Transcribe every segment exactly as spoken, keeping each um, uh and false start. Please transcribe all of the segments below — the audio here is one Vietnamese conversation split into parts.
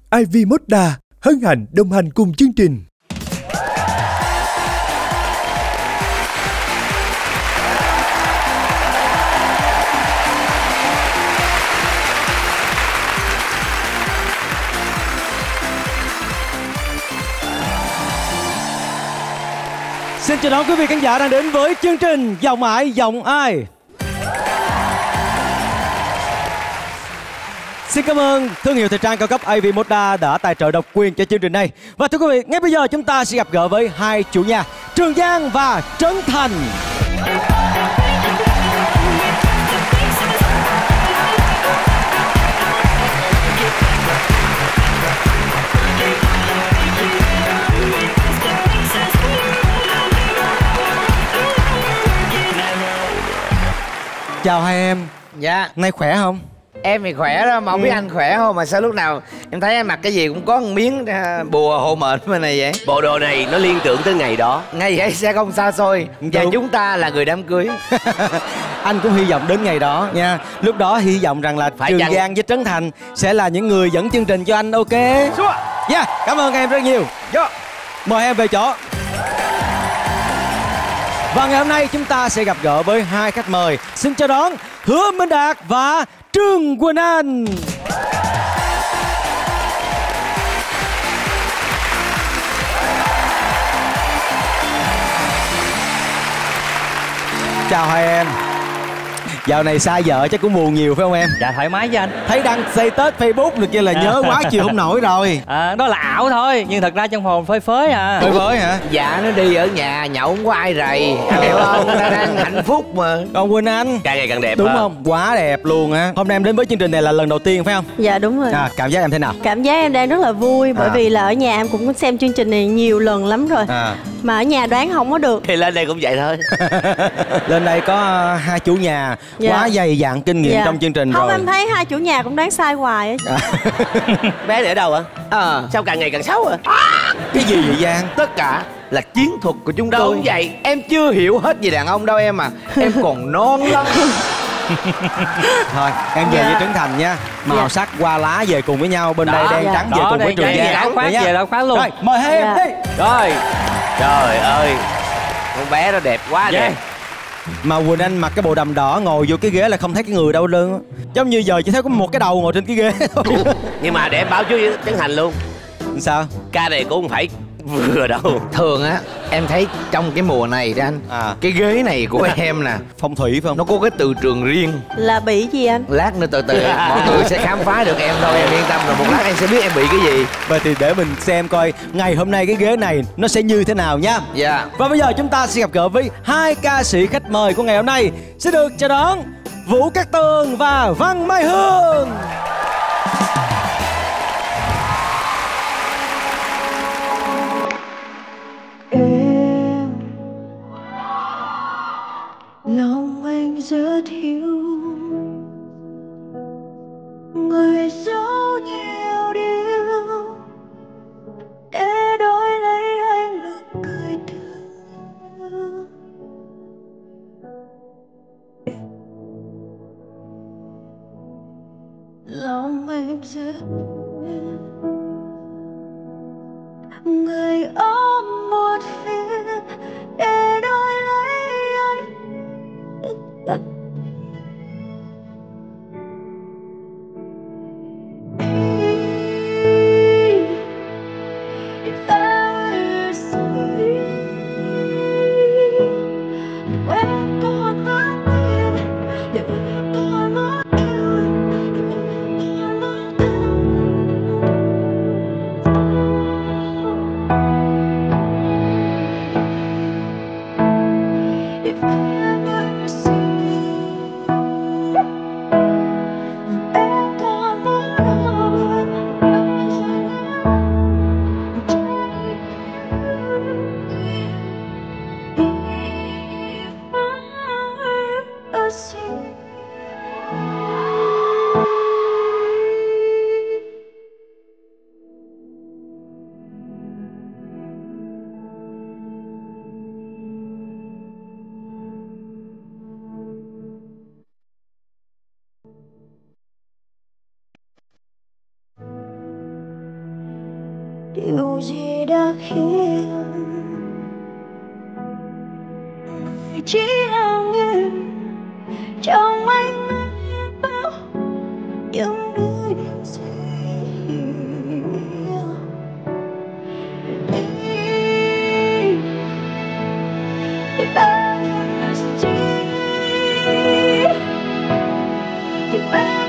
i vê Moda hân hạnh đồng hành cùng chương trình. Xin chào đón quý vị khán giả đang đến với chương trình Giọng Ai Giọng Ai. Xin cảm ơn thương hiệu thời trang cao cấp i vê Moda đã tài trợ độc quyền cho chương trình này. Và thưa quý vị, ngay bây giờ chúng ta sẽ gặp gỡ với hai chủ nhà Trường Giang và Trấn Thành. Chào hai em. Dạ. Nay khỏe không? Em thì khỏe đó, mà không ừ. biết anh khỏe không. Mà sao lúc nào em thấy em mặc cái gì cũng có một miếng bùa hộ mệnh bên này vậy? Bộ đồ này nó liên tưởng tới ngày đó. Ngày ấy sẽ không xa xôi. Và chúng ta là người đám cưới. Anh cũng hy vọng đến ngày đó nha. Lúc đó hy vọng rằng là Phải Trường chăng? Giang với Trấn Thành sẽ là những người dẫn chương trình cho anh, ok? Dạ, yeah, cảm ơn em rất nhiều. yeah. Mời em về chỗ. Và ngày hôm nay chúng ta sẽ gặp gỡ với hai khách mời. Xin chào đón Hứa Minh Đạt và Trương Quỳnh Anh. Chào hai em. Dạo này xa vợ chắc cũng buồn nhiều phải không em? Dạ thoải mái với anh. Thấy đăng status Facebook được kia là nhớ quá chịu không nổi rồi. À, đó là ảo thôi, nhưng thật ra trong hồn phơi phới à. Phơi phới hả? Dạ nó đi ở nhà nhậu không có ai rầy, hiểu không? Nó đang hạnh phúc mà. Còn Quỳnh Anh càng ngày càng đẹp. đúng hả? không? Quá đẹp luôn á. Hôm nay em đến với chương trình này là lần đầu tiên phải không? Dạ đúng rồi. À, cảm giác em thế nào? Cảm giác em đang rất là vui. Bởi À. vì là ở nhà em cũng xem chương trình này nhiều lần lắm rồi. À. Mà ở nhà đoán không có được. Thì lên đây cũng vậy thôi. Lên đây có uh, hai chủ nhà Dạ. quá dày dặn kinh nghiệm Dạ. trong chương trình Không, rồi. em thấy hai chủ nhà cũng đoán sai hoài á. À. Bé để ở đâu hả? Ờ Sao càng ngày càng xấu à? Cái gì vậy Giang? Tất cả là chiến thuật của chúng Đâu tôi. cũng vậy. Em chưa hiểu hết về đàn ông đâu em à. Em còn non lắm. Thôi em về Dạ. với Trấn Thành nha. Màu Dạ. sắc hoa lá về cùng với nhau. Bên đây đen dạ. trắng về Đó, cùng với đen Trường trắng về Giang. áo khoác, Vậy nha. về áo khoác luôn. Rồi mời hai em Dạ. đi. Rồi. Trời ơi, con bé nó đẹp quá Yeah. đẹp. Mà Quỳnh Anh mặc cái bộ đầm đỏ ngồi vô cái ghế là không thấy cái người đâu luôn á. Giống như giờ chỉ thấy có một cái đầu ngồi trên cái ghế thôi. Nhưng mà để em báo chú với Trấn Thành luôn, Sao? ca này cũng không phải vừa đâu. Thường á em thấy trong cái mùa này đó anh, À. cái ghế này của em nè, Phong thủy phải không? nó có cái từ trường riêng. Là bị gì anh? Lát nữa từ từ mọi người sẽ khám phá được em thôi, em yên tâm. Rồi một lát em sẽ biết em bị cái gì. Vậy thì để mình xem coi ngày hôm nay cái ghế này nó sẽ như thế nào nhá. Dạ. Và bây giờ chúng ta sẽ gặp gỡ với hai ca sĩ khách mời của ngày hôm nay. Xin được chào đón Vũ Cát Tường và Văn Mai Hương. Em lòng anh rất hiểu người giấu nhiều điều để đổi lấy anh nụ cười thương. Lòng anh rất người ôm một phía để đổi lấy anh. If I were sorry, when con mắt yêu, để con mắt yêu, để con mắt yêu. điều gì đã khiến chỉ là người trong anh bao những đứa điều gì thì ta chỉ thì ta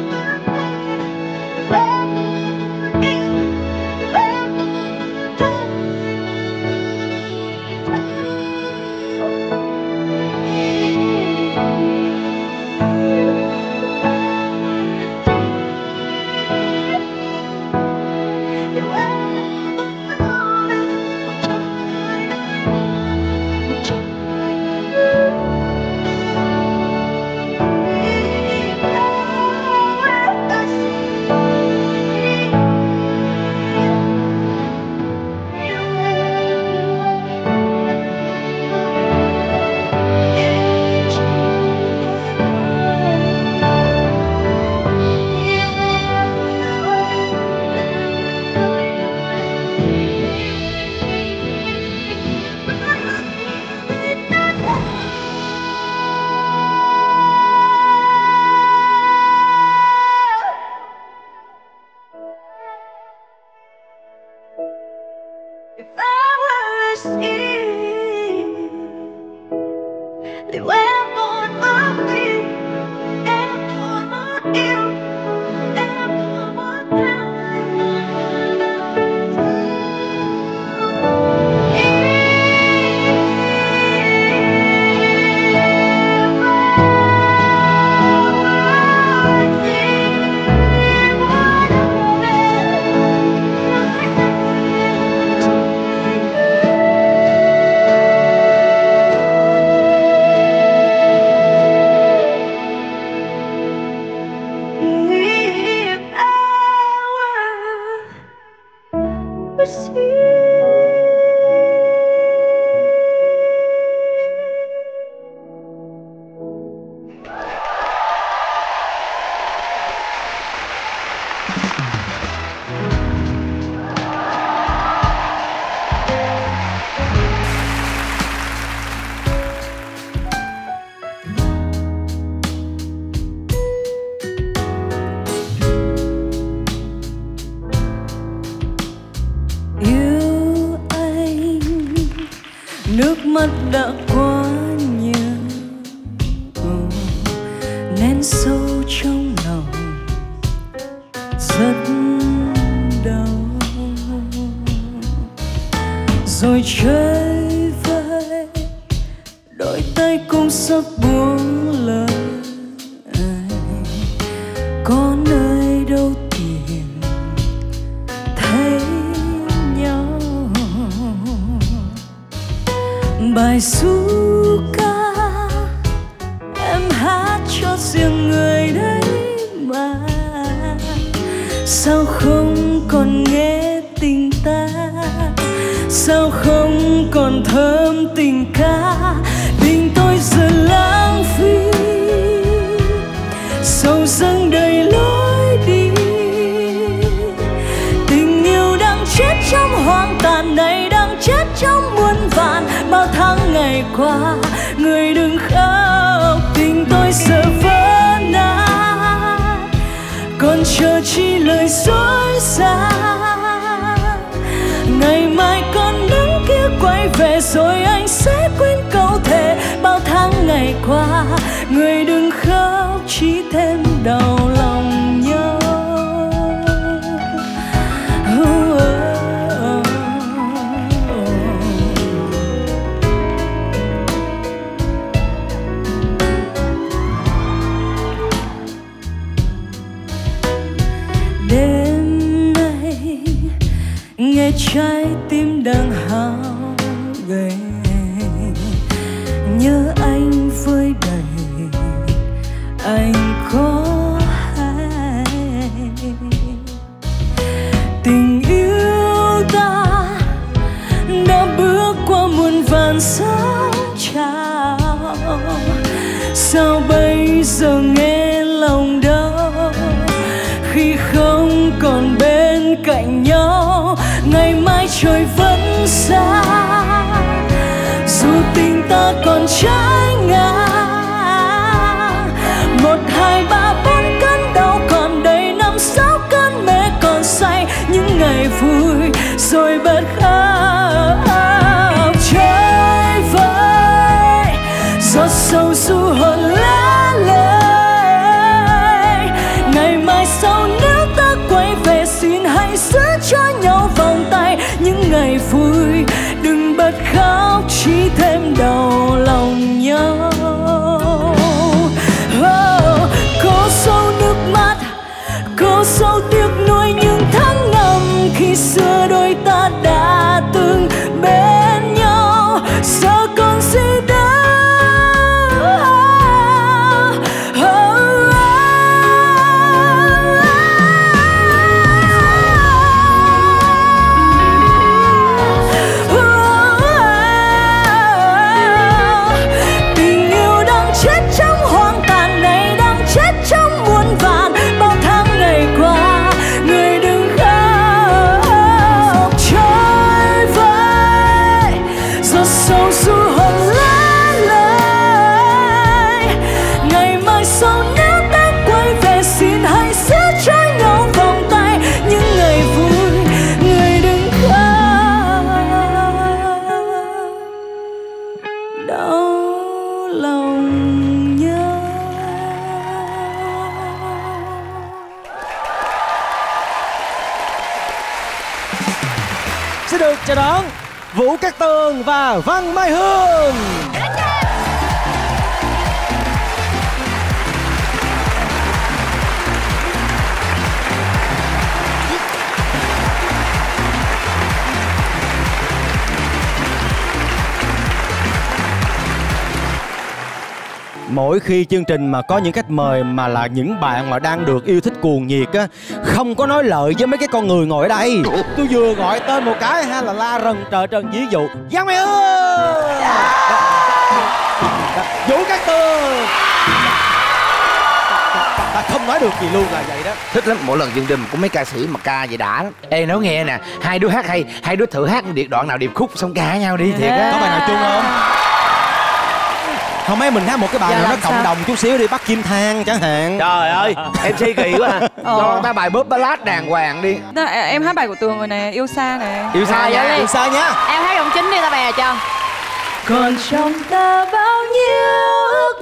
liệu em còn mất đi, em còn mất yêu, em còn mất theo nước mắt đã quá nhiều, ừ, nén sâu trong lòng rất đau, rồi chơi vơi đôi tay cũng sắp buông lời. Có nơi đâu tìm thấy nhau, bài ru ca em hát cho riêng người đấy mà, sao không còn nghe tình ta, sao không còn thơm tình ca. Tình tôi giờ lãng phí, sầu dâng đầy lối đi, tình yêu đang chết trong hoang tàn này, đang chết trong muôn vàn. Bao tháng ngày qua người đừng khóc, tình tôi giờ vỡ nát, còn chờ chi lời dối gian. Ngày mai con nắng kia quay về rồi anh sẽ quên câu thề. Bao tháng ngày qua người đừng khóc, chỉ thêm đau lòng nhau. Đêm nay nghe trái tim đang hao gầy, nhớ anh với đầy anh có hay. Tình yêu ta đã bước qua muôn vàn sóng trào, sao bây giờ nghe lòng đau khi không còn bên cạnh nhau. Ngày rồi vẫn xa. Dù tình ta còn trái ngang, một hai ba bốn cơn đau còn đây, năm sáu cơn mê còn say, những ngày vui rồi bật khóc. Chơi vơi giọt sầu du hồn lá lời, ngày mai sau nếu ta quay về xin hãy giữ cho nhau vòng tay. Những ngày vui đừng bật khóc, chỉ thêm đau lòng nhau. Oh, có sâu nước mắt, có sâu tiếc nuối những tháng năm khi xưa đôi ta đã từng bên nhau. Giờ còn gì đâu. Xin được chào đón Vũ Cát Tường và Văn Mai Hương. Mỗi khi chương trình mà có những khách mời mà là những bạn mà đang được yêu thích cuồng nhiệt á, không có nói lợi với mấy cái con người ngồi ở đây. Tôi vừa gọi tên một cái ha là la rần trời trần, ví dụ Văn Mai Hương, Vũ Cát Tường, ta không nói được gì luôn là vậy đó. Thích lắm, mỗi lần chương trình có mấy ca sĩ mà ca vậy đã lắm. Ê nói nghe nè, hai đứa hát hay, hai đứa thử hát điệp đoạn nào điệp khúc xong ca nhau đi thiệt á. Có bài nào chung không? Không mấy mình hát một cái bài nào nó cộng đồng chút xíu đi, bắt chim than chẳng hạn. Trời ơi, em si kỳ quá à. Ờ. Cho người ta bài bóp ballad đàng hoàng đi. Đó, em hát bài của Tường rồi nè, Yêu Xa nè. Yêu Xa nha, Yêu Xa nhá. Em hát giọng chính đi ta bè cho. Còn trong ta bao nhiêu ước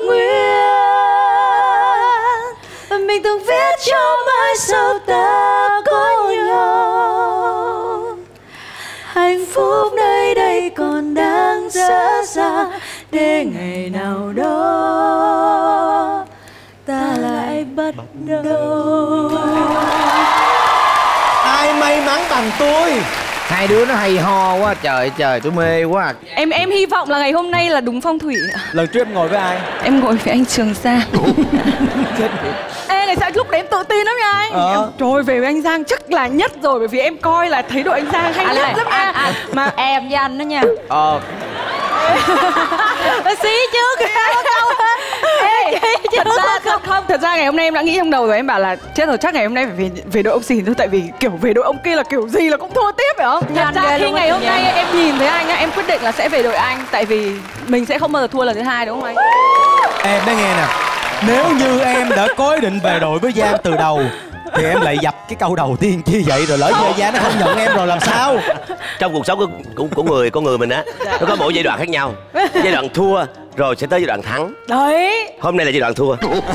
nguyện và mình từng viết cho mai sau ta có nhau. Hạnh phúc nơi đây còn đang dở dang, để ngày nào đó ta lại bắt đầu. Ai may mắn bằng tôi. Hai đứa nó hay ho quá trời trời, tôi mê quá à. Em em hy vọng là ngày hôm nay là đúng phong thủy. Lần trước em ngồi với ai? Em ngồi với anh Trường Giang. Ê ngày sao lúc đấy em tự tin lắm nha anh. Ờ. Em, trời ơi, về với anh Giang chắc là nhất rồi, bởi vì em coi là thấy đội anh Giang hay À, nhất này, lắm nha. à, à. Mà Em với anh đó nha. Ờ. Xí trước kìa. thật ra không, không thật ra ngày hôm nay em đã nghĩ trong đầu rồi, em bảo là chết rồi, chắc ngày hôm nay phải về về đội ông Xìn thôi, tại vì kiểu về đội ông kia là kiểu gì là cũng thua tiếp phải không? Thật ra khi ngày hôm nay em nhìn thấy anh á, em quyết định là sẽ về đội anh, tại vì mình sẽ không bao giờ thua lần thứ hai, đúng không anh? Em đã nghe nè, nếu như em đã có ý định về đội với Giang từ đầu thì em lại dập cái câu đầu tiên chi vậy, rồi lỡ như Giang nó không nhận em rồi làm sao? Trong cuộc sống của, của, của người con người mình á, nó có mỗi giai đoạn khác nhau. Giai đoạn thua rồi sẽ tới giai đoạn thắng. Đấy. Hôm nay là giai đoạn thua.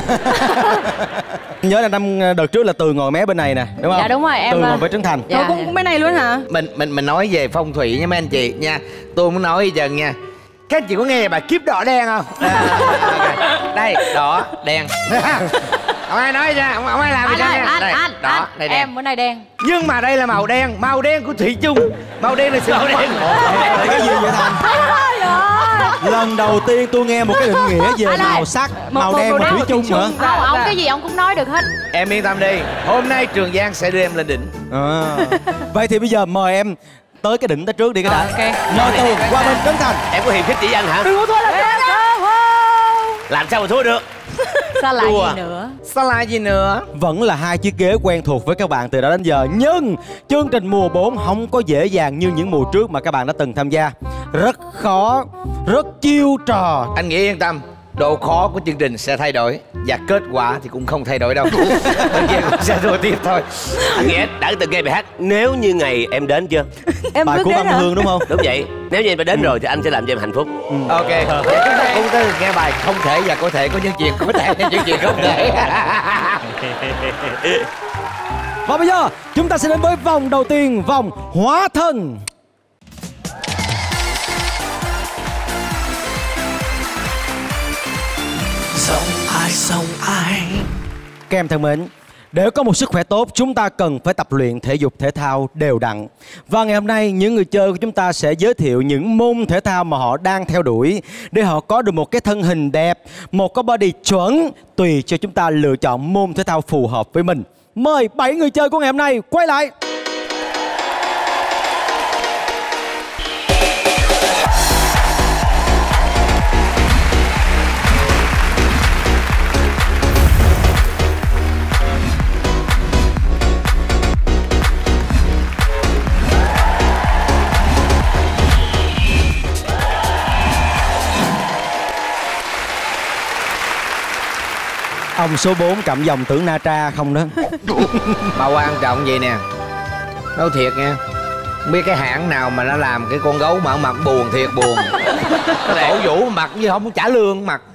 Nhớ là năm đợt trước là Tường ngồi mé bên này nè, đúng không? Dạ đúng rồi em. Tường ngồi với Trấn Thành. Dạ, cũng, cũng bên này luôn hả? Mình mình mình nói về phong thủy nha mấy anh chị nha. Tôi muốn nói giờ nha. Các anh chị có nghe bài kiếp đỏ đen không? À, đây, đỏ, đen. Không ai nói ra, không, không ai làm gì ra nha. Anh, Đây, anh, đỏ, anh, đây đen. em bữa nay đen. Nhưng mà đây là màu đen, màu đen của Thủy Chung. Màu đen là sự màu đen. Cái gì vậy Thành? Lần đầu tiên tôi nghe một cái định nghĩa về Anh ơi, màu sắc, màu- màu màu đen đen và của thủy chung thủy chung. nữa. Không, ông dạ. cái gì ông cũng nói được hết. Em yên tâm đi, hôm nay Trường Giang sẽ đưa em lên đỉnh. À. Vậy thì bây giờ mời em tới cái đỉnh tới trước đi cái đã. Ok. Mời Tường qua bên Trấn Thành. Em có hiềm khích chị anh hả? Đừng có thua là đen. Làm sao mà thua được? Sao lại Đùa. gì nữa? Sao lại gì nữa? Vẫn là hai chiếc ghế quen thuộc với các bạn từ đó đến giờ. Nhưng chương trình mùa bốn không có dễ dàng như những mùa trước mà các bạn đã từng tham gia. Rất khó, rất chiêu trò. Anh nghĩ yên tâm, độ khó của chương trình sẽ thay đổi và kết quả thì cũng không thay đổi đâu. Bên kia cũng sẽ thua tiếp thôi. Anh Nghĩa đã từng nghe bài hát Nếu Như Ngày Em Đến chưa? Em Bài bước của đến Văn hả? Hương đúng không? Đúng vậy. Nếu như em đã đến rồi thì anh sẽ làm cho em hạnh phúc. Ok. Vậy chúng ta cũng tới nghe bài không thể và có thể có những chuyện có thể những chuyện không thể. Và bây giờ chúng ta sẽ đến với vòng đầu tiên, vòng hóa thân. Sông ai sông ai. Các em thân mến, để có một sức khỏe tốt, chúng ta cần phải tập luyện thể dục thể thao đều đặn. Và ngày hôm nay, những người chơi của chúng ta sẽ giới thiệu những môn thể thao mà họ đang theo đuổi để họ có được một cái thân hình đẹp, một cái body chuẩn, tùy cho chúng ta lựa chọn môn thể thao phù hợp với mình. Mời bảy người chơi của ngày hôm nay quay lại. Ông số bốn cầm dòng tưởng Na Tra không đó. Mà quan trọng vậy nè, nói thiệt nha, không biết cái hãng nào mà nó làm cái con gấu mà mặt buồn thiệt buồn. Nó cổ vũ mặt như không trả lương mặt.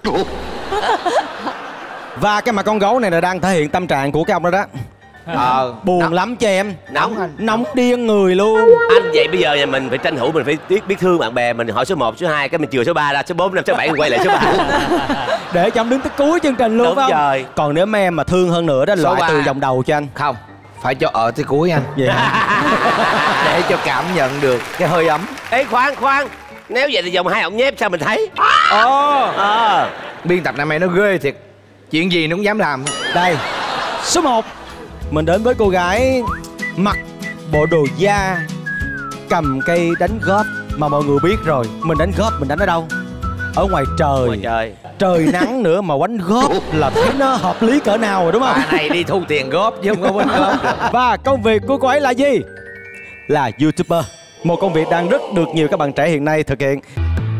Và cái mặt con gấu này là đang thể hiện tâm trạng của cái ông đó đó. Ờ, Buồn nóng. lắm cho em. Nóng. Nóng điên người luôn. Anh vậy bây giờ nhà mình phải tranh thủ, mình phải biết biết thương bạn bè mình, hỏi số một, số hai, cái mình chừa số ba ra, số bốn, năm, số bảy quay lại số ba. Để cho ông đứng tới cuối chương trình luôn. Đúng phải không? rồi. Còn nếu mấy em mà thương hơn nữa đó, Số loại ba. từ vòng đầu cho anh. Không, phải cho ở tới cuối anh. Vậy hả? Để cho cảm nhận được cái hơi ấm. Ê khoan khoan, nếu vậy thì vòng hai ổng nhép sao mình thấy? Ồ, Ờ. biên tập năm nay nó ghê thiệt. Chuyện gì nó cũng dám làm. Đây, số một, mình đến với cô gái mặc bộ đồ da, cầm cây đánh góp. Mà mọi người biết rồi, mình đánh góp mình đánh ở đâu? Ở ngoài trời. Ngoài trời. Trời nắng nữa mà đánh góp là thấy nó hợp lý cỡ nào rồi đúng không? Bà này đi thu tiền góp chứ không có quên góp. Và công việc của cô ấy là gì? Là YouTuber. Một công việc đang rất được nhiều các bạn trẻ hiện nay thực hiện.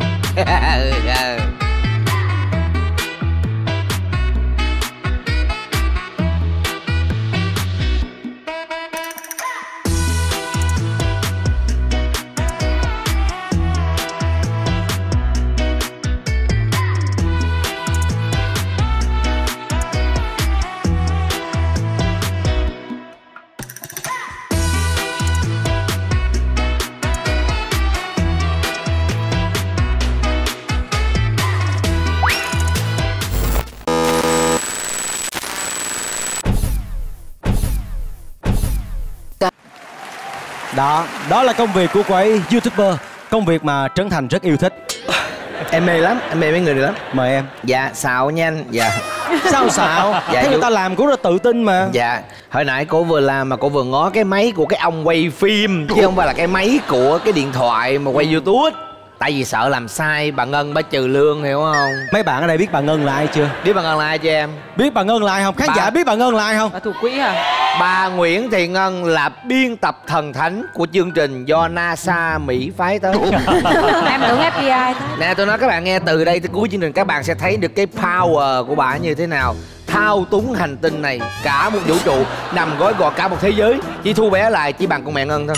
Đó, đó là công việc của cô ấy, YouTuber. Công việc mà Trấn Thành rất yêu thích. Em mê lắm, em mê mấy người này lắm. Mời em. Dạ, xạo nha anh. Dạ. Sao xạo? Dạ, Thấy người dù- ta làm cũng rất tự tin mà. Dạ, hồi nãy cô vừa làm mà cô vừa ngó cái máy của cái ông quay phim, chứ không phải là cái máy của cái điện thoại mà quay YouTube. Tại vì sợ làm sai bà Ngân bà trừ lương, hiểu không? Mấy bạn ở đây biết bà Ngân là ai chưa? Biết bà Ngân là ai cho em? Biết bà Ngân là ai không? Khán Bà- giả biết bà Ngân là ai không? Bà thủ quỹ à? Bà Nguyễn Thị Ngân là biên tập thần thánh của chương trình do NASA Mỹ phái tới. Em tưởng ép bê i thôi. Nè, tôi nói các bạn nghe, từ đây tới cuối chương trình các bạn sẽ thấy được cái power của bà như thế nào. Thao túng hành tinh này, cả một vũ trụ, nằm gói gọn cả một thế giới, chỉ thu bé lại chỉ bằng con mẹ Ngân thôi.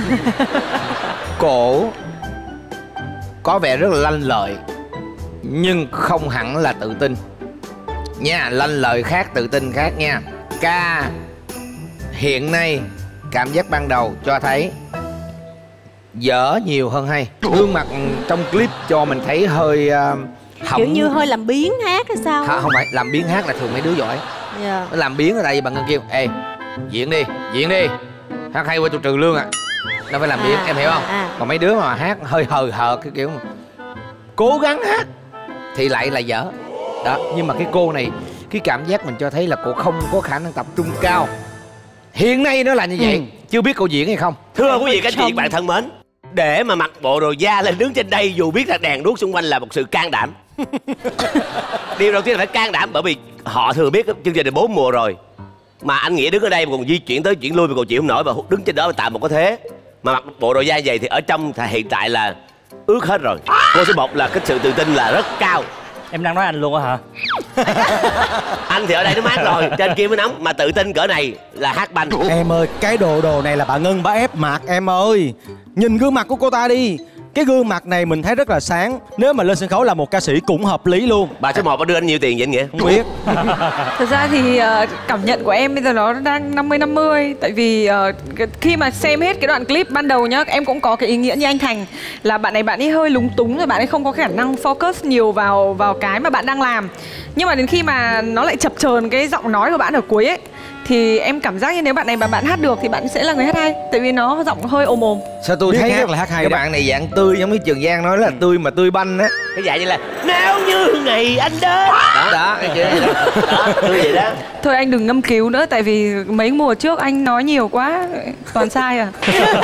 Cổ có vẻ rất là lanh lợi, nhưng không hẳn là tự tin nha. Lanh lợi khác, tự tin khác nha. Ca hiện nay cảm giác ban đầu cho thấy dở nhiều hơn hay. Gương mặt trong clip cho mình thấy hơi uh, hỏng. Kiểu như hơi làm biến hát hay sao? Hả, không phải làm biến hát là thường mấy đứa giỏi. Dạ. Nó làm biến là tại vì bà Ngân kêu ê diễn đi, diễn đi, hát hay qua tôi trừ lương ạ. À. Nó phải làm biến, À, em hiểu không? à. Còn mấy đứa mà hát hơi hời hợt cái kiểu mà cố gắng hát thì lại là dở. Đó, nhưng mà cái cô này, cái cảm giác mình cho thấy là cô không có khả năng tập trung cao. Hiện nay nó là như vậy, Ừ. chưa biết cô diễn hay không. Thưa quý vị các anh chị bạn thân mến, để mà mặc bộ đồ da lên đứng trên đây dù biết là đèn đuốc xung quanh là một sự can đảm. Điều đầu tiên là phải can đảm, bởi vì họ thường biết chương trình này bốn mùa rồi. Mà anh Nghĩa đứng ở đây mà còn di chuyển tới chuyển lui mà còn chịu không nổi, và đứng trên đó mà tạo một cái thế. Mà mặc bộ đồ da vậy thì ở trong thì hiện tại là ướt hết rồi. Cô số một là cái sự tự tin là rất cao. Em đang nói anh luôn á hả? Anh thì ở đây nó mát rồi, trên kia mới nóng. Mà tự tin cỡ này là hát banh. Em ơi, cái đồ đồ này là bà Ngân bà ép mặt em ơi. Nhìn gương mặt của cô ta đi. Cái gương mặt này mình thấy rất là sáng. Nếu mà lên sân khấu là một ca sĩ cũng hợp lý luôn. Bà số một có đưa anh nhiều tiền vậy anh Nghĩa? Không biết. Thực ra thì uh, cảm nhận của em bây giờ nó đang năm mươi năm mươi. Tại vì uh, khi mà xem hết cái đoạn clip ban đầu nhá, em cũng có cái ý nghĩa như anh Thành là bạn này bạn ấy hơi lúng túng rồi, bạn ấy không có khả năng focus nhiều vào vào cái mà bạn đang làm. Nhưng mà đến khi mà nó lại chập chờn cái giọng nói của bạn ở cuối ấy, thì em cảm giác như nếu bạn này mà bạn hát được thì bạn sẽ là người hát hay. Tại vì nó giọng hơi ồm ồm. Sao tôi biết thấy hát là hát hay cái đó. bạn này dạng tươi, giống như Trường Giang nói là tươi mà tươi banh á. Cái dạng như là nếu như ngày anh đến. Đó, đó, cái chữ đó. Đó, tươi vậy đó. Thôi anh đừng ngâm cứu nữa, tại vì mấy mùa trước anh nói nhiều quá, toàn sai à.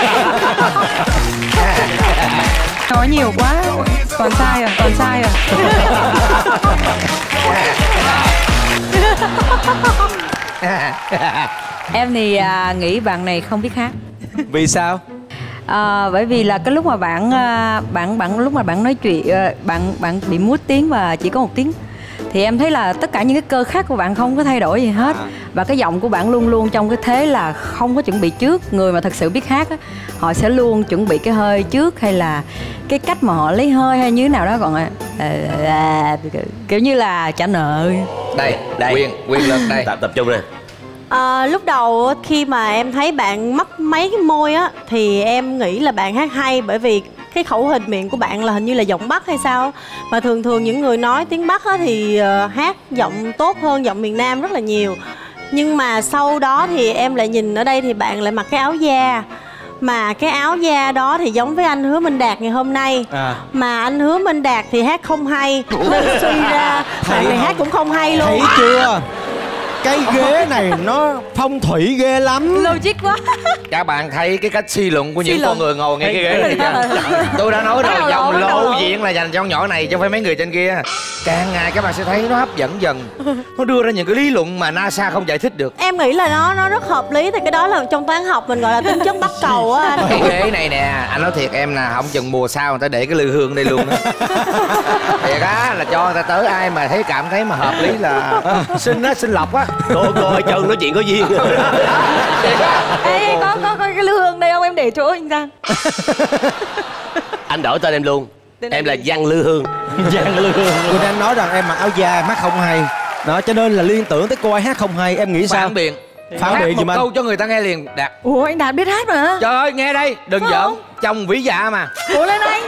Nói nhiều quá, toàn sai à, toàn sai à. Em thì à, nghĩ bạn này không biết hát. Vì sao? À, bởi vì là cái lúc mà bạn à, bạn bạn lúc mà bạn nói chuyện à, bạn bạn bị múa tiếng và chỉ có một tiếng, thì em thấy là tất cả những cái cơ khác của bạn không có thay đổi gì hết. Và cái giọng của bạn luôn luôn trong cái thế là không có chuẩn bị trước. Người mà thật sự biết hát á, họ sẽ luôn chuẩn bị cái hơi trước, hay là cái cách mà họ lấy hơi hay như thế nào đó. Còn à, à, kiểu như là trả nợ. Đây, Đây. quyền quyền lực đây. Tập tập trung nè. À, lúc đầu á, khi mà em thấy bạn mấp mấy cái môi á thì em nghĩ là bạn hát hay, bởi vì cái khẩu hình miệng của bạn là hình như là giọng Bắc hay sao. Mà thường thường những người nói tiếng Bắc á thì uh, hát giọng tốt hơn giọng miền Nam rất là nhiều. Nhưng mà sau đó thì em lại nhìn ở đây thì bạn lại mặc cái áo da. Mà cái áo da đó thì giống với anh Hứa Minh Đạt ngày hôm nay. À. Mà anh Hứa Minh Đạt thì hát không hay, nên suy ra bạn này hát cũng không hay luôn. Thấy chưa? Cái ghế này nó phong thủy ghê lắm. Logic quá. Các bạn thấy cái cách suy luận của những Suy con luận. người ngồi ngay cái ghế này chưa? Tôi đã nói rồi, dòng lộ diện là dành cho con nhỏ này chứ không phải mấy người trên kia. Càng ngày các bạn sẽ thấy nó hấp dẫn dần. Nó đưa ra những cái lý luận mà NASA không giải thích được. Em nghĩ là nó nó rất hợp lý, thì cái đó là trong toán học mình gọi là tính chất bắt cầu á anh. Cái ghế này nè, anh nói thiệt em là không chừng mùa sau người ta để cái lư hương đây luôn á. Thiệt á, là cho người ta tới ai mà thấy cảm thấy mà hợp lý là xin á, xin lọc á. Cô cô ơi, chân nói chuyện có duyên. Ê, có, có, có cái lư hương đây không? Em để chỗ anh Giang. Anh đổi tên em luôn. Tên Em là là gì? Giang Lư Hương. Giang Lư Hương. Cô đang nói rằng em mặc áo da em hát không hay. Đó, cho nên là liên tưởng tới cô ấy hát không hay. Em nghĩ sao? Phản biện. Phản biện gì một mà câu cho người ta nghe liền. Đạt. Ủa anh Đạt biết hát mà. Trời ơi, nghe đây, đừng Không. giỡn. Chồng vĩ dạ mà. Cố lên anh.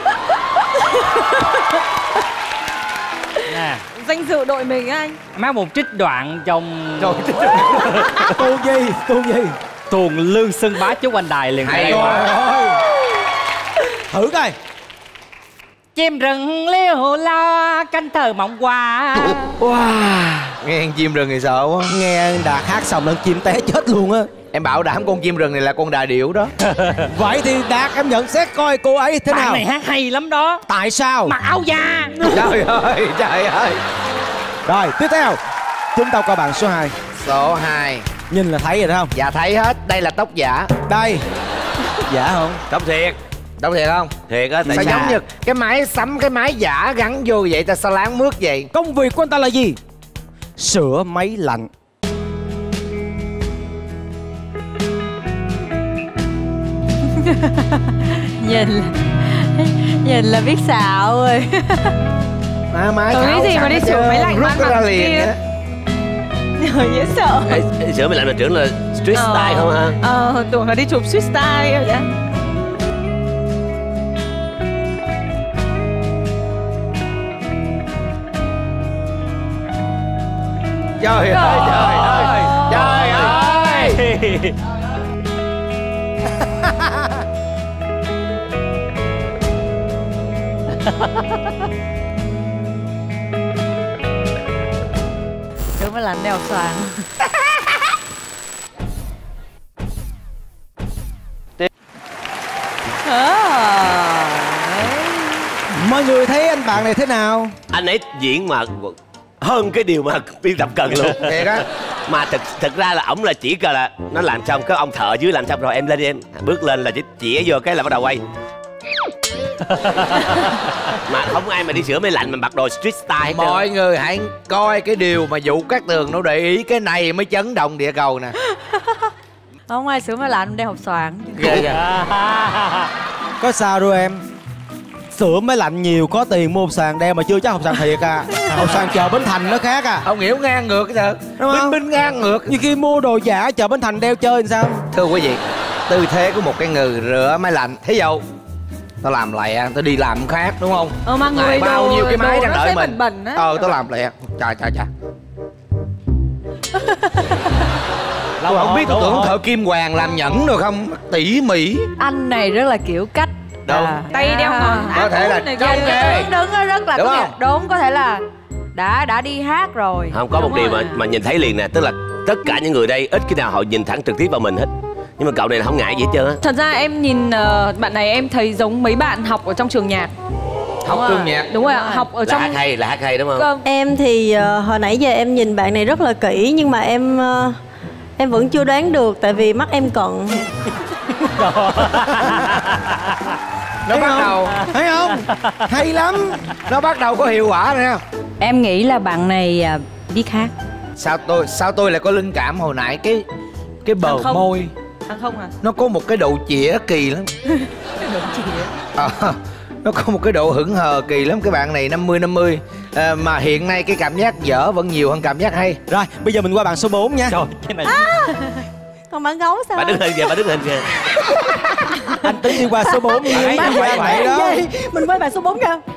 Nè, Danh dự đội mình á anh. em hát một trích đoạn trong Rồi. tu gì? Tu gì? tuồng Lương Sơn Bá Chúc Anh Đài liền. Hay đây. quá. Thử coi. Chim rừng liêu lo canh thờ mộng qua. Wow. Nghe con chim rừng thì sợ quá. Nghe Đạt hát xong lên chim té chết luôn á. Em bảo đảm con chim rừng này là con đà điểu đó. Vậy thì Đạt em nhận xét coi cô ấy thế Bạn nào? này hát hay lắm đó. Tại sao? Mặc áo da. Trời ơi, trời ơi. Rồi, tiếp theo chúng ta coi bạn số hai. Số hai. Nhìn là thấy rồi đó không? Dạ thấy hết, đây là tóc giả. Đây. Dạ không? Tóc thiệt. Tóc thiệt không? Thiệt á, tại Sao sao? giống như cái máy sắm cái máy giả gắn vô vậy ta, sao láng mướt vậy? Công việc của anh ta là gì? Sửa máy lạnh. Nhìn là, nhìn là biết xạo rồi. À, máy Tưởng tháo cái gì sẵn mà đi hết sửa trơn, máy lạnh rút mang nó ra bằng liền kia. á. Trời dễ sợ. Ê, ê, sửa mình làm là trưởng là street style không ha? Ờ, tưởng là đi chụp street style vậy. Trời ơi, trời ơi, trời ơi. Đúng là lạnh đeo xoàn. Mọi người thấy anh bạn này thế nào? Anh ấy diễn mà hơn cái điều mà biên tập cần luôn. Thiệt á. Mà thực thực ra là ổng là chỉ cần là nó làm xong, cái ông thợ dưới làm xong rồi em lên đi em. Bước lên là chỉ chĩa vô cái là bắt đầu quay. Mà không ai mà đi sửa máy lạnh mà mặc đồ street style. Mọi người hãy coi cái điều mà Vũ Cát Tường nó để ý, cái này mới chấn động địa cầu nè. Không ai sửa máy lạnh, đang học soạn. Ghê kìa. Có sao đâu em. Sửa máy lạnh nhiều có tiền mua hộp sàn đeo mà chưa chắc hộp sàn thiệt à. Hộp sàn chợ Bến Thành nó khác à. Ông hiểu ngang ngược cái thật. Binh binh ngang ngược. Như khi mua đồ giả chợ Bến Thành đeo chơi làm sao? Thưa quý vị, tư thế của một cái người rửa máy lạnh, thí dụ tao làm lẹ, tao đi làm khác đúng không? Ờ mà người bao đồ, nhiêu cái máy đang đợi mình. bẩn bẩn á. Ờ tao làm lẹ. Trời trời trời. Tôi không biết, tôi tưởng thợ kim hoàng làm nhẫn được không? Tỉ mỉ. Anh này rất là kiểu cách. Đâu? À, tay đeo ngón. Có thể là trong nghề. Đứng đứng rất là Đúng có không? nghĩa- đúng, có thể là đã đã đi hát rồi. Không, có Đúng một điều rồi. mà mà nhìn thấy liền nè. Tức là tất cả những người đây ít khi nào họ nhìn thẳng trực tiếp vào mình hết. Nhưng mà cậu này là không ngại gì hết trơn á. Thật ra em nhìn uh, bạn này em thấy giống mấy bạn học ở trong trường nhạc. Học trường nhạc. Đúng rồi ạ, học ở Là trong hát hay, là hát hay đúng không? Vâng. Em thì uh, hồi nãy giờ em nhìn bạn này rất là kỹ nhưng mà em uh, em vẫn chưa đoán được tại vì mắt em cận. Nó bắt đầu, thấy không? Hay lắm. nó bắt đầu có hiệu quả nè. Em nghĩ là bạn này à, biết hát. Sao tôi sao tôi lại có linh cảm hồi nãy cái cái bờ Thằng không. môi Thằng không à? nó có một cái độ chĩa kỳ lắm. Độ chĩa. Ờ, nó có một cái độ hững hờ kỳ lắm. Cái bạn này năm mươi năm mươi à, mà hiện nay cái cảm giác dở vẫn nhiều hơn cảm giác hay. Rồi bây giờ mình qua bạn số bốn nha. Trời, cái này Còn bạn gấu sao? Bà đứng hình kìa, bà đứng hình kìa. Anh tính đi qua số bốn đi. Ấy, Bạn quay vậy đó. Mình quay bạn số bốn nha.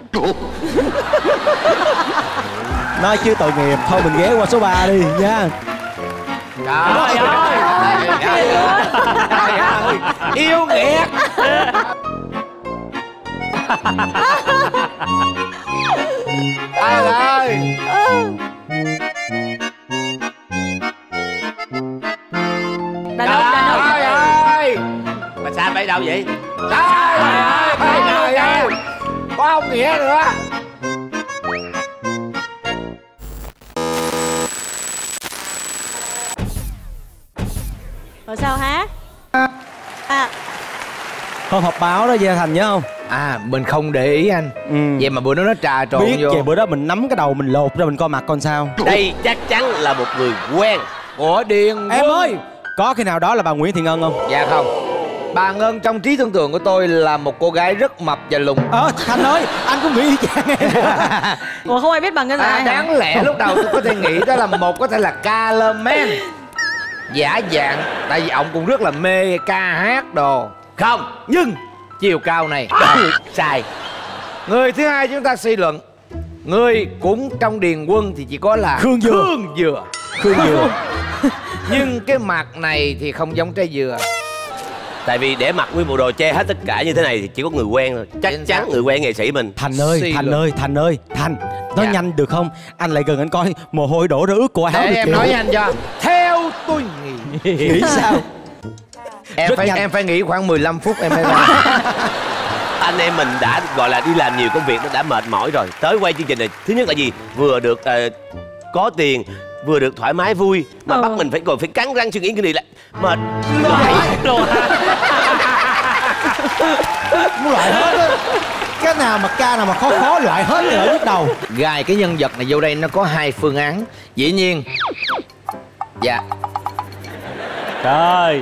Nói chứ tội nghiệp. Thôi mình ghé qua số ba đi nha. Trời ơi, trời ơi, yêu nghiệt. Trời ơi. Đàn ông, đàn ông. Trời ơi. Mà sao bay đâu vậy? Trời ơi, trời ơi. Có ông Nghĩa nữa. Rồi sao hát? À, Hôm họp báo đó Gia Thành nhớ không? À, mình không để ý anh. Ừ. Vậy mà bữa đó nó trà trộn Biết vô. vậy bữa đó mình nắm cái đầu mình lột ra mình coi mặt con sao. Đây chắc chắn là một người quen. Ủa Điền Em Quân. ơi, có khi nào đó là bà Nguyễn Thị Ngân không? Dạ không. Bà Ngân trong trí tưởng tượng của tôi là một cô gái rất mập và lùn. Ờ, Thành ơi, anh cũng nghĩ y chang em. Ủa không ai biết bằng cái gì À, hả? đáng lẽ lúc đầu tôi có thể nghĩ đó là một có thể là color man, giả dạng, tại vì ông cũng rất là mê ca hát đồ. Không, nhưng chiều cao này sai. Người thứ hai chúng ta suy luận, người cũng trong Điền Quân thì chỉ có là Khương Dừa. Khương Dừa. Khương Dừa. Nhưng cái mặt này thì không giống trái dừa. Tại vì để mặc nguyên bộ đồ che hết tất cả như thế này thì chỉ có người quen thôi. Chắc Chính chắn xác. người quen nghệ sĩ mình. Thành ơi, Suy Thành luận. ơi, Thành ơi, Thành. Nói Dạ. nhanh được không? Anh lại gần anh coi mồ hôi đổ ra ướt cổ áo. Để được em kìa. nói với anh cho. Theo tôi nghĩ, Nghĩ sao? em Rất phải nhanh. em phải nghĩ khoảng mười lăm phút em mới ra. Anh em mình đã gọi là đi làm nhiều công việc, nó đã mệt mỏi rồi. Tới quay chương trình này, thứ nhất là gì? Vừa được ờ, có tiền, vừa được thoải mái vui, mà Ờ. bắt mình phải còn phải cắn răng suy nghĩ cái này là mệt loại đồ. Muốn loại hết á. Cái nào mà ca nào mà khó khó loại hết rồi nhức đầu. Gài cái nhân vật này vô đây nó có hai phương án. Dĩ nhiên. Dạ. trời.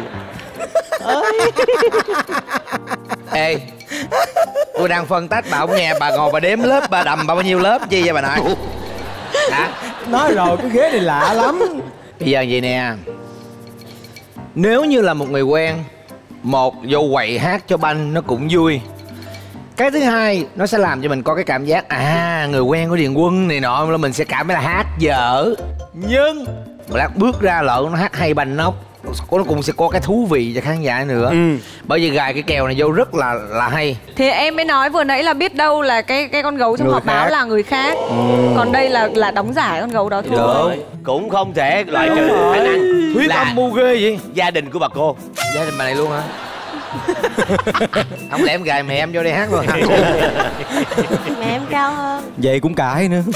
Ê, tôi đang phân tách bà không nghe. Bà ngồi bà đếm lớp, bà đầm bà bao nhiêu lớp chi vậy bà nội? Hả? Nói rồi cái ghế này lạ lắm. Bây giờ vậy nè, nếu như là một người quen, một vô quậy hát cho banh nó cũng vui. Cái thứ hai, nó sẽ làm cho mình có cái cảm giác à, người quen của Điền Quân này nọ, là mình sẽ cảm thấy là hát dở. Nhưng một lát bước ra lỡ nó hát hay banh nóc, nó cũng sẽ có cái thú vị cho khán giả nữa. Ừ. Bởi vì gài cái kèo này vô rất là là hay. Thì em mới nói vừa nãy là biết đâu là cái cái con gấu trong Người họp báo khác. là người khác. Còn đây là là đóng giả con gấu đó thôi. Được. Cũng không thể loại trừ khả năng Thuyết là âm mưu ghê vậy. gia đình của bà cô. Gia đình bà này luôn hả? Không lẽ em gài mẹ em vô đây hát luôn hả? Mẹ em cao hơn. Vậy cũng cãi nữa.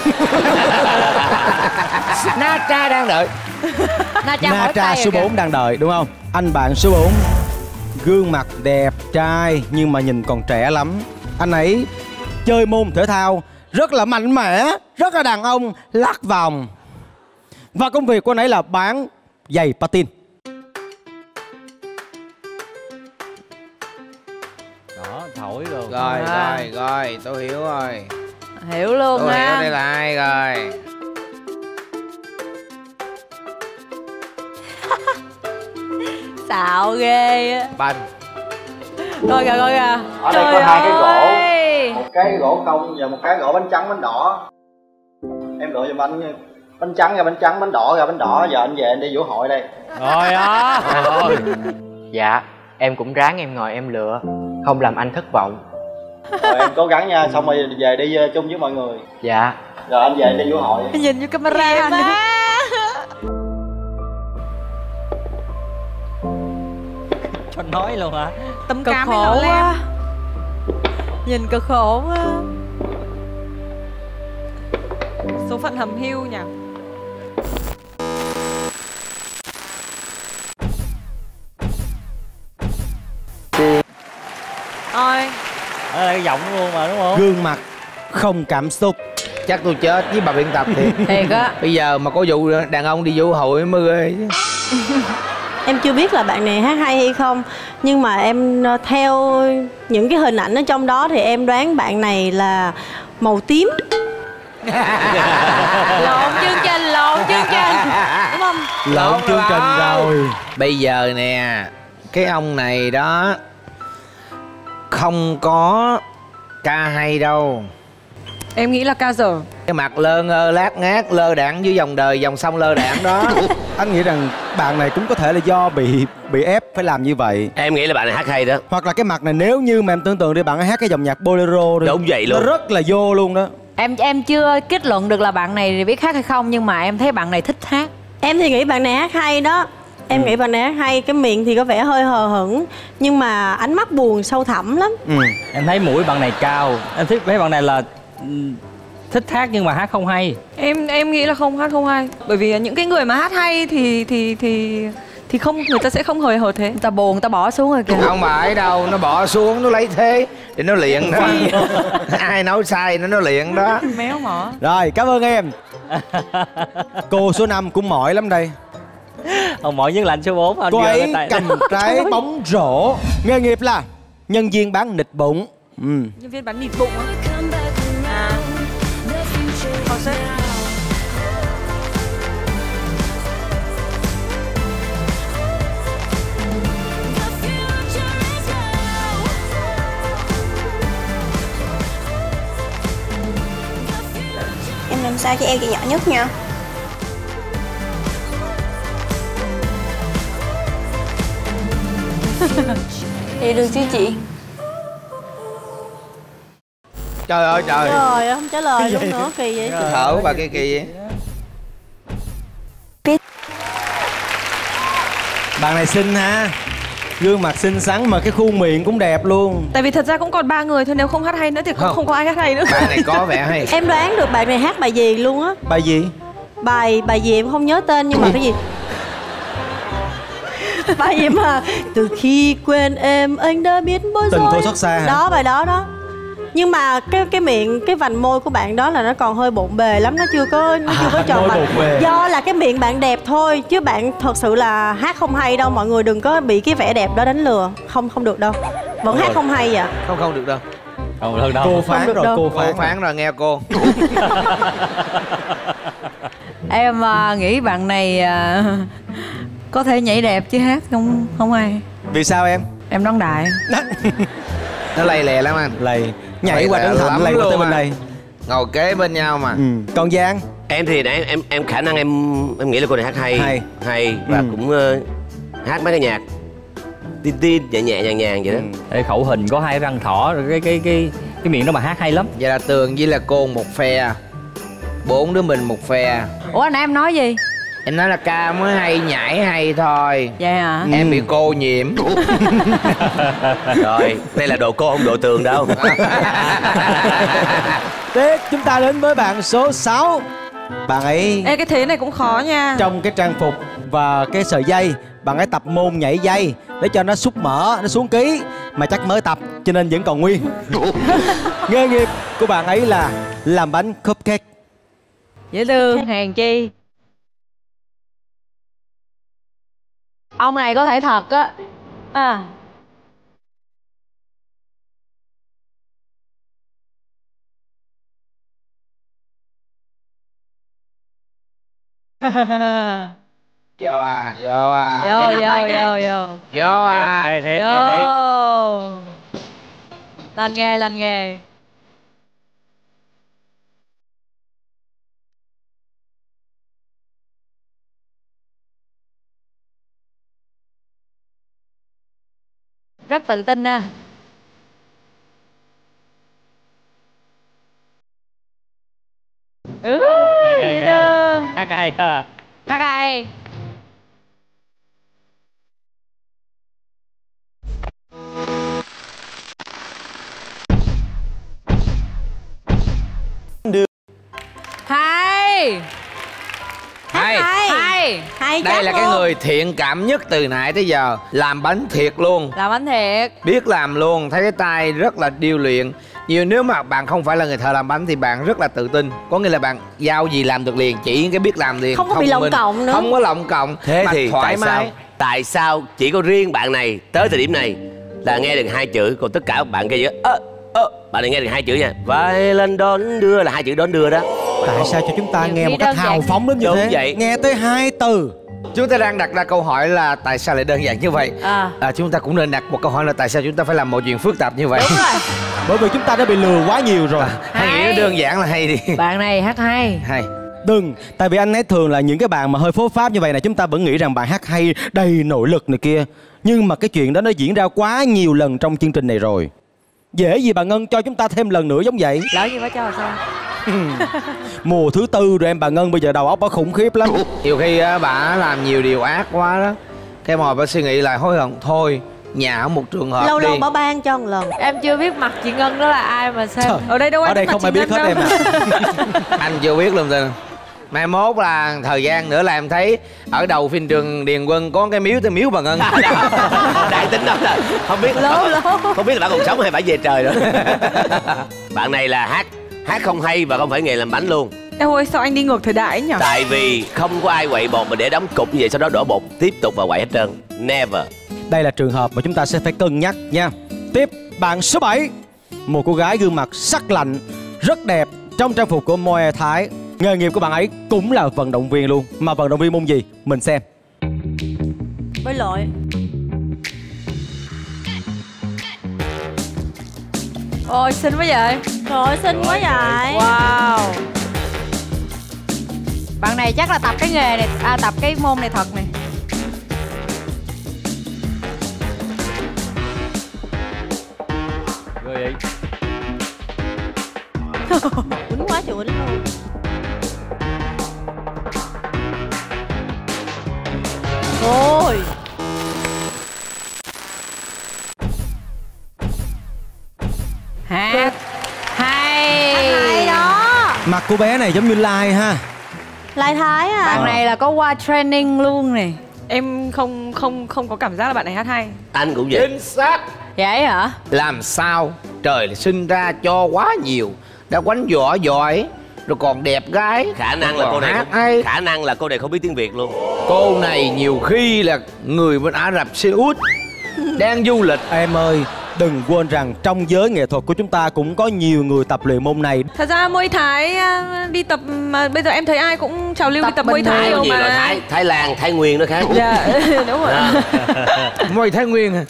Na Tra đang đợi. Na Tra, Na Tra số bốn đang đợi đúng không? Anh bạn số bốn, gương mặt đẹp trai nhưng mà nhìn còn trẻ lắm. Anh ấy chơi môn thể thao rất là mạnh mẽ, rất là đàn ông, lắc vòng. Và công việc của anh ấy là bán giày patin. Đó, thổi rồi. Rồi À. rồi rồi, tôi hiểu rồi. Hiểu luôn Tôi hiểu ha. đây là ai rồi. Xạo ghê á. Banh. Coi kìa coi kìa. Ở đây Trời có hai cái gỗ. ơi. Một cái gỗ không và một cái gỗ bánh trắng bánh đỏ. Em gọi giùm anh bánh trắng ra bánh trắng, bánh đỏ ra bánh đỏ. Giờ anh về anh đi vũ hội đây. Rồi á. Thôi. Dạ, em cũng ráng em ngồi em lựa, không làm anh thất vọng. Rồi em cố gắng nha, xong rồi về đi chung với mọi người. Dạ. Rồi anh về đi vũ hội. Nhìn vô camera nữa. Cho nói luôn hả? Tấm Cực cám với khổ lọ lem. quá. Nhìn cực khổ quá. Số phận hầm hưu nhỉ. Ôi. Ở đây giọng luôn mà đúng không? Gương mặt không cảm xúc. Chắc tôi chết với bà biên tập thiệt. Thiệt á. Bây giờ mà có vụ đàn ông đi vũ hội mới ghê chứ. Em chưa biết là bạn này hát hay hay không, nhưng mà em theo những cái hình ảnh ở trong đó thì em đoán bạn này là màu tím. Lộn chương trình, lộn chương trình. Đúng không? Lộn chương trình rồi. Bây giờ nè, cái ông này đó không có ca hay đâu. Em nghĩ là ca dở. Cái mặt lơ ngơ lát ngát, lơ đãng dưới dòng đời dòng sông lơ đãng đó. Anh nghĩ rằng bạn này cũng có thể là do bị bị ép phải làm như vậy. Em nghĩ là bạn này hát hay đó. Hoặc là cái mặt này nếu như mà em tưởng tượng đi, bạn ấy hát cái dòng nhạc bolero đi. Đúng vậy luôn. Nó rất là vô luôn đó. Em em chưa kết luận được là bạn này biết hát hay không, nhưng mà em thấy bạn này thích hát. Em thì nghĩ bạn này hát hay đó. Em Ừ. nghĩ bạn này hát hay, cái miệng thì có vẻ hơi hờ hững, nhưng mà ánh mắt buồn sâu thẳm lắm. Ừ. Em thấy mũi bạn này cao. Em thích mấy bạn này là ừm, thích hát nhưng mà hát không hay. Em em nghĩ là không hát không hay. Bởi vì những cái người mà hát hay thì thì thì thì không, người ta sẽ không hời hợt thế. Người ta buồn, người ta bỏ xuống rồi kìa. Không phải đâu, nó bỏ xuống nó lấy thế để nó luyện đó. Ai nói sai nó nó luyện đó. Méo mỏ. Rồi, cảm ơn em. Cô số năm cũng mỏi lắm đây. Ông mỏi nhất là anh số bốn. Anh Cô giơ ấy cái tay. cầm trái bóng rổ. Nghề nghiệp là nhân viên bán nịt bụng. Ừ. Nhân viên bán nịt bụng á. À. Họ sẽ... Em làm sao cho em chị nhỏ nhất nha. Thì được chứ chị. Trời ơi trời. Trời ơi, không trả lời luôn nữa, kỳ vậy. Thở bà kia kỳ vậy. Bạn này xinh ha. Gương mặt xinh xắn mà cái khuôn miệng cũng đẹp luôn. Tại vì thật ra cũng còn ba người thôi, nếu không hát hay nữa thì cũng Không. không có ai hát hay nữa. Bạn này có vẻ hay. Em đoán được bạn này hát bài gì luôn á. Bài gì? Bài bài gì em không nhớ tên, nhưng mà cái gì bài gì mà từ khi quên em anh đã biết bối rối. Tình thôi xót xa hả? Đó, bài đó đó. Nhưng mà cái cái miệng, cái vành môi của bạn đó là nó còn hơi bộn bề lắm, nó chưa có nó chưa có tròn môi mặt. bộn bề. Do là cái miệng bạn đẹp thôi, chứ bạn thật sự là hát không hay đâu. Mọi người đừng có bị cái vẻ đẹp đó đánh lừa. Không không được đâu. Vẫn hát không hay vậy. Không không được đâu. Không được đâu. Cô phán được rồi, đâu. cô Cô phán. phán rồi nghe cô. Em à, nghĩ bạn này à, có thể nhảy đẹp chứ hát không không hay. Vì sao em? Em đoán đại. Nó lầy lè lắm anh. Lầy. Nhảy Lầy qua lẹ Trấn Thành, lắm lầy qua tới luôn bên à. đây. Ngồi kế bên nhau mà. Ừ. Còn Giang? Em thì nãy em em khả năng em em nghĩ là cô này hát hay. Hay. Hay và Ừ. cũng ờ, hát mấy cái nhạc tin tin nhẹ nhẹ nhàng nhàng vậy đó. Ê, khẩu hình có hai răng thỏ rồi cái cái cái cái miệng đó mà hát hay lắm. Vậy là Tường với là cô một phe, bốn đứa mình một phe. Ủa anh em nói gì? Em nói là ca mới hay, nhảy hay thôi. Vậy hả? Em bị cô nhiễm. Rồi, đây là đồ cô không độ tường đâu. Tiếp chúng ta đến với bạn số sáu. Bạn ấy Ê, cái thế này cũng khó nha. trong cái trang phục và cái sợi dây, bạn ấy tập môn nhảy dây để cho nó xúc mỡ, nó xuống ký. Mà chắc mới tập cho nên vẫn còn nguyên. Nghề nghiệp của bạn ấy là làm bánh cupcake. Dễ thương, hèn chi. Ông này có thể thật á. À. Vô à, vô à. Vô, vô, vô, vô. Vô à. Thế, thế, Vô. Lên nghề, lên nghề. Rất tự tin nè. Ừ, dễ thương. Hát hay à. Hát hay. Hay. Hay. Hay. Hay Đây chắc là cái luôn. người thiện cảm nhất từ nãy tới giờ. Làm bánh thiệt luôn. Làm bánh thiệt. Biết làm luôn. Thấy cái tay rất là điêu luyện. Nhiều nếu mà bạn không phải là người thợ làm bánh thì bạn rất là tự tin. Có nghĩa là bạn giao gì làm được liền, chỉ cái biết làm liền. Không có bị lộng minh, cộng nữa. Không có lộng cộng. Thế mà thì thoải tại sao? mái. Tại sao chỉ có riêng bạn này tới thời điểm này là nghe được hai chữ, còn tất cả các bạn kia giữa ơ ơ bạn này nghe được hai chữ nha. Vai lên đón đưa là hai chữ đón đưa đó. Tại sao cho chúng ta Nhiều nghe khi một cách đơn hào giản. phóng đến như Đúng thế? vậy. Nghe tới hai từ. Chúng ta đang đặt ra câu hỏi là tại sao lại đơn giản như vậy. À. À, chúng ta cũng nên đặt một câu hỏi là tại sao chúng ta phải làm một chuyện phức tạp như vậy. Đúng rồi. Bởi vì chúng ta đã bị lừa quá nhiều rồi. Hãy nghĩ nó đơn giản là hay đi. Bạn này hát hay. Hay. Đừng, tại vì anh thấy thường là những cái bạn mà hơi phố pháp như vậy này, chúng ta vẫn nghĩ rằng bạn hát hay, đầy nội lực này kia. Nhưng mà cái chuyện đó nó diễn ra quá nhiều lần trong chương trình này rồi. Dễ gì bà Ngân cho chúng ta thêm lần nữa giống vậy. Lỡ gì phải cho là sao? Mùa thứ tư rồi em, bà Ngân bây giờ đầu óc bà khủng khiếp lắm. Nhiều khi á, bà làm nhiều điều ác quá đó. Cái mồi bà suy nghĩ lại hối hận. Thôi, nhà ở một trường hợp Lâu đi. lâu bà ban cho một lần. Em chưa biết mặt chị Ngân đó là ai mà sao? Trời, Ở đây đâu ở ai đây biết không mặt ai chị biết Ngân hết đâu. em à. Anh chưa biết luôn tên. Mai mốt là thời gian nữa là em thấy ở đầu phim trường Điền Quân có cái miếu tên miếu bà Ngân. Đại tính đó là không biết Lố, lố. không biết là bạn còn sống hay phải về trời nữa. Bạn này là hát hát không hay và không phải nghề làm bánh luôn. Ê ôi, sao anh đi ngược thời đại ấy nhỉ? Tại vì không có ai quậy bột mà để đóng cục như vậy sau đó đổ bột tiếp tục vào quậy hết trơn. Never. Đây là trường hợp mà chúng ta sẽ phải cân nhắc nha. Tiếp, bạn số bảy. Một cô gái gương mặt sắc lạnh, rất đẹp trong trang phục của Muay Thái. Nghề nghiệp của bạn ấy cũng là vận động viên luôn. Mà vận động viên môn gì? Mình xem. Bơi lội. Ôi xinh quá vậy. Trời ơi, xinh quá vậy. Wow. Bạn này chắc là tập cái nghề này, à tập cái môn này thật này. Rồi vậy. Quýnh quá trời quýnh luôn. Ôi. Hát hay. Hay đó. Mặt cô bé này giống như Lai ha. Lai Thái à. Bạn này là có qua training luôn nè. Em không không không có cảm giác là bạn này hát hay. Anh cũng vậy. Chính xác. Vậy hả? Làm sao trời sinh ra cho quá nhiều. Đã quánh võ giỏi, rồi còn đẹp gái. Khả năng là cô này hát không, hay. khả năng là cô này không biết tiếng Việt luôn. Cô này nhiều khi là người bên Ả Rập Xê Út đang du lịch. Em ơi, đừng quên rằng trong giới nghệ thuật của chúng ta cũng có nhiều người tập luyện môn này. Thật ra Muay Thái à, đi tập mà bây giờ em thấy ai cũng trào lưu đi tập Muay Thái Có đâu nhiều mà. loại Thái, Thái Lan, Thái Nguyên nó khác. Dạ, đúng rồi. À. Muay Thái Nguyên hả?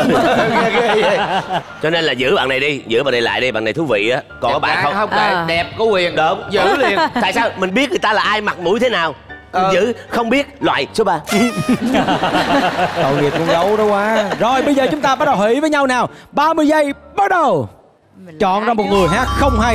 Cho nên là giữ bạn này đi, giữ bạn này lại đi, bạn này thú vị á. Còn các bạn không, không À. đẹp có quyền. Đúng, Giữ liền. Tại sao mình biết người ta là ai, mặt mũi thế nào, mình Ờ. giữ không biết. Loại số ba. Tội nghiệp con gấu đó quá. Rồi bây giờ chúng ta bắt đầu hủy với nhau nào. ba mươi giây bắt đầu. Chọn ra một người hát không hay.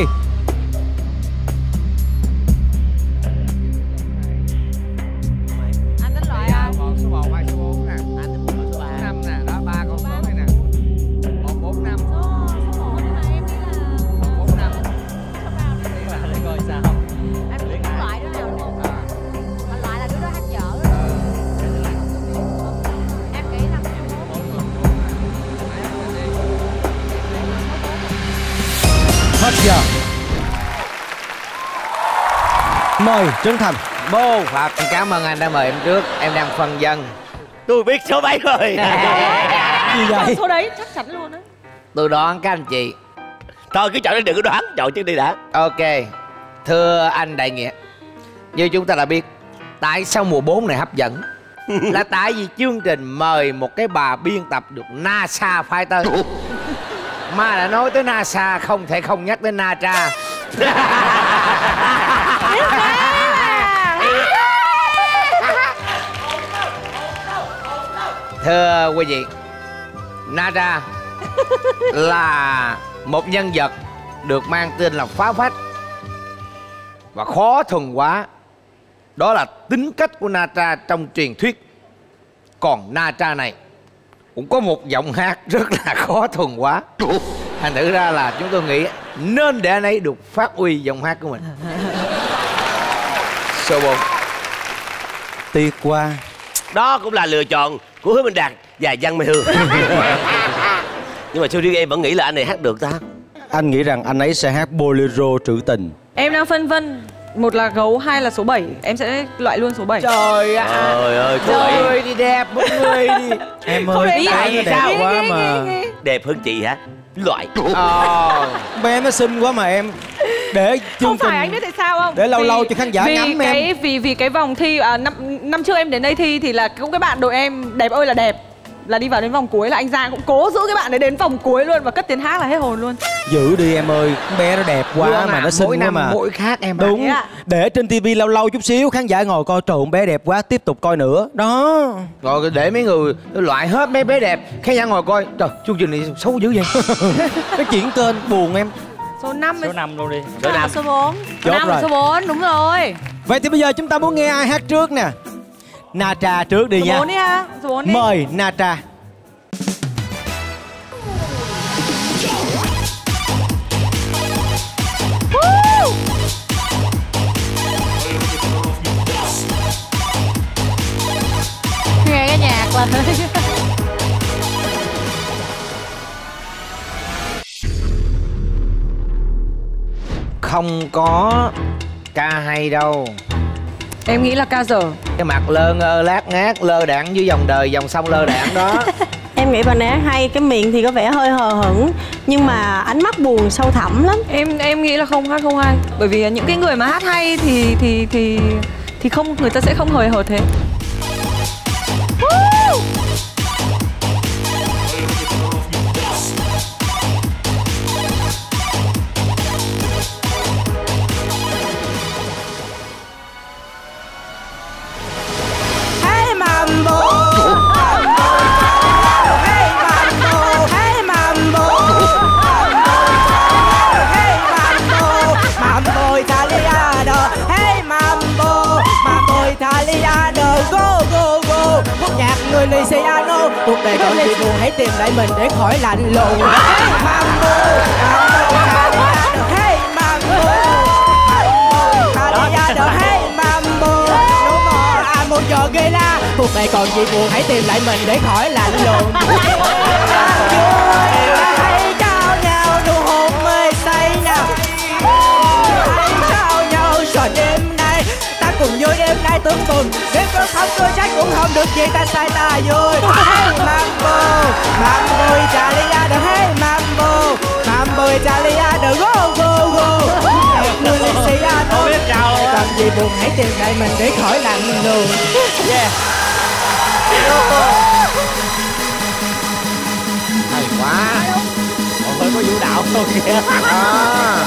giờ. Mời Trấn Thành. Bô Phật, cảm ơn anh đã mời em trước. Em đang phân dân. Tôi biết số mấy rồi. Gì vậy? Số đấy chắc chắn luôn á. Tôi đoán các anh chị. Thôi cứ chọn đi, đừng có đoán, chọn trước đi đã. Ok. Thưa anh Đại Nghĩa, như chúng ta đã biết, tại sao mùa bốn này hấp dẫn là tại vì chương trình mời một cái bà biên tập được NASA phái tới. Mà đã nói tới NASA không thể không nhắc tới Na Tra. Thưa quý vị, Na Tra là một nhân vật được mang tên là phá phách và khó thuần hóa. Đó là tính cách của Na Tra trong truyền thuyết. Còn Na Tra này cũng có một giọng hát rất là khó thuần hóa. Thành thử ra là chúng tôi nghĩ nên để anh ấy được phát huy giọng hát của mình. Số bốn. Tiếc quá. Đó cũng là lựa chọn của Hứa Minh Đạt và Văn Mai Hương. Nhưng mà sao riêng em vẫn nghĩ là anh này hát được ta? Anh nghĩ rằng anh ấy sẽ hát bolero trữ tình. Em đang phân vân, một là gấu, hai là số bảy. Em sẽ loại luôn số bảy. Trời ạ. Trời ơi, số Trời bảy. ơi, đi đẹp một người đi. Em ơi, Tại vì sao quá mà. Đẹp hơn chị hả? Loại. Ờ. Bé nó xinh quá mà em. Để chương Không phải trình anh biết tại sao không? để lâu Vì- lâu cho khán giả vì ngắm cái, em. Vì vì cái vòng thi à, năm năm trước em đến đây thi thì là cũng cái bạn đội em đẹp ơi là đẹp, là đi vào đến vòng cuối là anh Giang cũng cố giữ cái bạn đấy đến vòng cuối luôn và cất tiếng hát là hết hồn luôn. Giữ đi em ơi, con bé nó đẹp quá Vâng mà ạ, nó xinh mỗi quá năm mà. mỗi khác em ạ. Đúng. Thế ạ? Để trên tivi lâu lâu chút xíu khán giả ngồi coi trời con bé đẹp quá, tiếp tục coi nữa. Đó. Rồi để mấy người loại hết mấy bé đẹp, khán giả ngồi coi. Trời, chương trình này xấu dữ vậy. Nó chuyển kênh buồn em. Số năm. Số năm luôn đi. Số năm. Số bốn. Chốt Năm rồi. là số bốn, đúng rồi. Vậy thì bây giờ chúng ta muốn nghe ai hát trước nè? Na Tra trước đi Số nha. bốn đi ha. Số bốn đi. Mời Na Tra. Nghe cái nhạc là Không có ca hay đâu. Em nghĩ là ca dở. Cái mặt lơ ngơ lát ngát, lơ đãng dưới dòng đời, dòng sông lơ đãng đó. Em nghĩ bạn ấy hay, cái miệng thì có vẻ hơi hờ hững nhưng mà ánh mắt buồn sâu thẳm lắm. Em em nghĩ là không hát không hay. Bởi vì những cái người mà hát hay thì thì thì thì không, người ta sẽ không hời hợt thế. Hey Mambo, hey Mambo, hey Mambo, hey Mambo, Mambo Italiano, hey Mambo, Mambo Italiano, go go go. Khúc nhạc người Luciano, cuộc đời còn gì buồn hãy tìm lại mình để khỏi lạnh lùng. Hey Mambo, Mambo Italiano, hey Mambo, Mambo Italiano, hey Mambo. Một trò ghê la, cuộc đời còn gì buồn hãy tìm lại mình để khỏi lạnh lùng. Hãy trao nhau nụ hôn mê say nào, hãy trao nhau rồi đêm nay ta cùng vui đêm nay tưởng bừng. Nếu có không tôi trách cũng không được gì, ta sai ta vui. Hey Mambo, Mambo Italiano, hey Mambo, Mambo Italiano, go go go. Người Luciano, còn gì buồn hãy tìm lại mình để khỏi lạnh lùng. Yeah. Hay quá. Còn hơi có vũ đạo thôi kìa. À.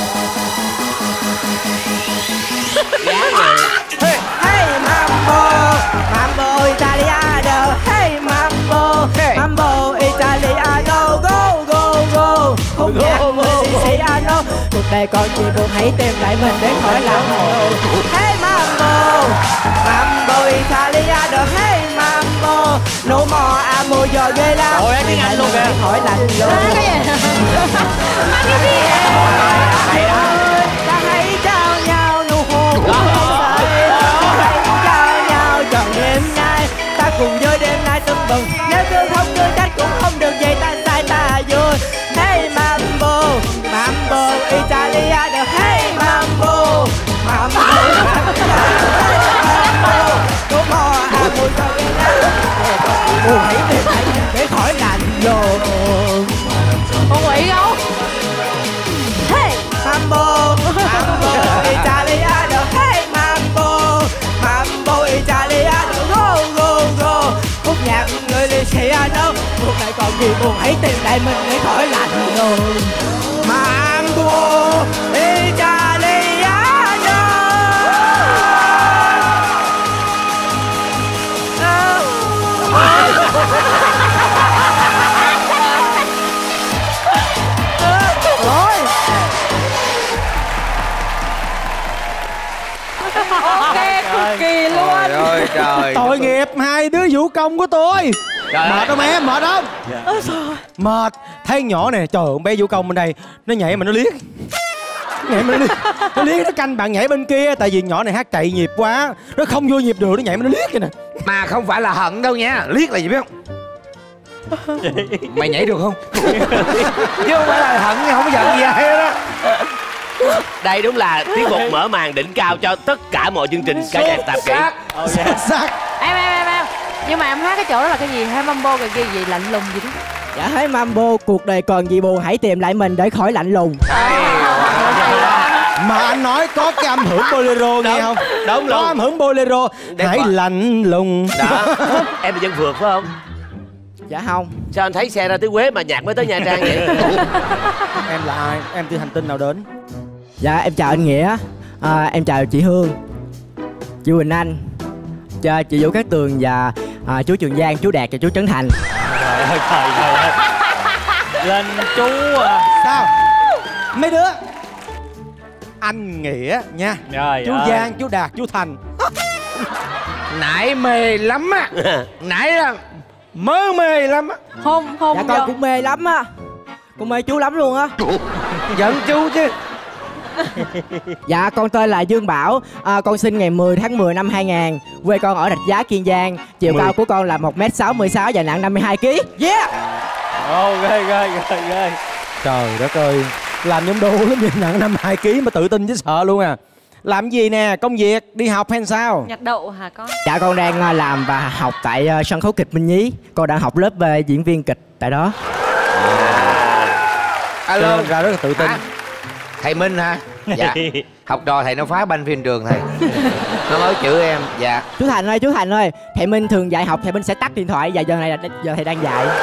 Hey, hey Mambo, Mambo Italiano, hey Mambo, Hey. Mambo Italiano, go go go. Không nhạc Luciano, cuộc đời còn gì buồn hãy tìm lại mình để khỏi lạnh lùng. Hey Mambo, Mambo Italiano, hey Mambo, no more amore ghê la. Ôi, tiếng Anh luôn kìa. Khỏi lạnh lùng. Ta hãy trao nhau nụ hôn. Hãy trao nhau trọn đêm nay, ta cùng với đêm nay tưng bừng. Nếu thương không cứ trách cũng không được vậy, ta sai ta vui. Hey Mambo, Mambo Italiano. buồn hãy tìm lại mình để khỏi lạnh lùng. Con quỷ không? Hey Mambo, Mambo Italiano. Hey Mambo, Mambo Italiano. Go go go. Khúc nhạc người Luciano. Cuộc này còn gì buồn hãy tìm lại mình để khỏi lạnh lùng. Mambo Italiano. Ok, cực kỳ luôn. Trời ơi trời. Tội nghiệp hai đứa vũ công của tôi. Trời Mệt không em, mệt không? Ơ Mệt. Thấy nhỏ nè, trời ơi, con bé vũ công bên đây nó nhảy mà nó liếc. Nhảy mà nó liếc. Nó liếc nó canh bạn nhảy bên kia. Tại vì nhỏ này hát chạy nhịp quá, nó không vô nhịp được, nó nhảy mà nó liếc vậy nè. Mà không phải là hận đâu nha. Liếc là gì biết không? Mày nhảy được không? Chứ không phải là hận, không giận gì hết đó. Đây đúng là tiết mục mở màn đỉnh cao cho tất cả mọi chương trình ca nhạc tạp kỹ. Sát sát. Em em em em. Nhưng mà em hát cái chỗ đó là cái gì? Hay mambo cái gì gì lạnh lùng gì đó? Dạ thấy Mambo, cuộc đời còn gì buồn hãy tìm lại mình để khỏi lạnh lùng. Mà anh nói có cái âm hưởng bolero nghe không? Đúng Có luôn. âm hưởng bolero. Để Hãy coi. lạnh lùng. Đó. Em là dân phượt phải không? Dạ không. Sao anh thấy xe ra tới Quế mà nhạc mới tới Nha Trang vậy? Em là ai? Em từ hành tinh nào đến? Dạ em chào anh Nghĩa, à, em chào chị Hương, chị Quỳnh Anh, cho chị Vũ Cát Tường và à, chú Trường Giang, chú Đạt và chú Trấn Thành. Trời ơi trời ơi. Lên chú à. Sao? Mấy đứa anh Nghĩa nha. Trời Chú ơi. Giang, chú Đạt, chú Thành. Nãy mê lắm á. Nãy là mơ mê lắm á. Không không. Dạ con cũng mê lắm á. Con mê chú lắm luôn á. Giận chú chứ. Dạ con tên là Dương Bảo, à, con sinh ngày mười tháng mười năm hai nghìn. Quê con ở Rạch Giá, Kiên Giang. Chiều cao của con là một mét sáu mươi sáu và nặng năm mươi hai ki lô gam. Yeah. Ồ ghê ghê ghê ghê. Trời đất ơi, làm nhóm đô lắm vậy, nặng năm hai ki lô gam mà tự tin chứ sợ luôn à. Làm gì nè, công việc, đi học hay sao? Nhặt đậu hả con? Dạ con đang à, làm và học tại à, sân khấu kịch Minh Nhí. Con đang học lớp về diễn viên kịch tại đó. Alo. Ra rất là tự tin. À, thầy Minh hả? Dạ. Học trò thầy nó phá banh phim trường thầy. Nó nói chữ em. Dạ. Chú Thành ơi, chú Thành ơi, thầy Minh thường dạy học, thầy Minh sẽ tắt điện thoại và giờ này là giờ thầy đang dạy.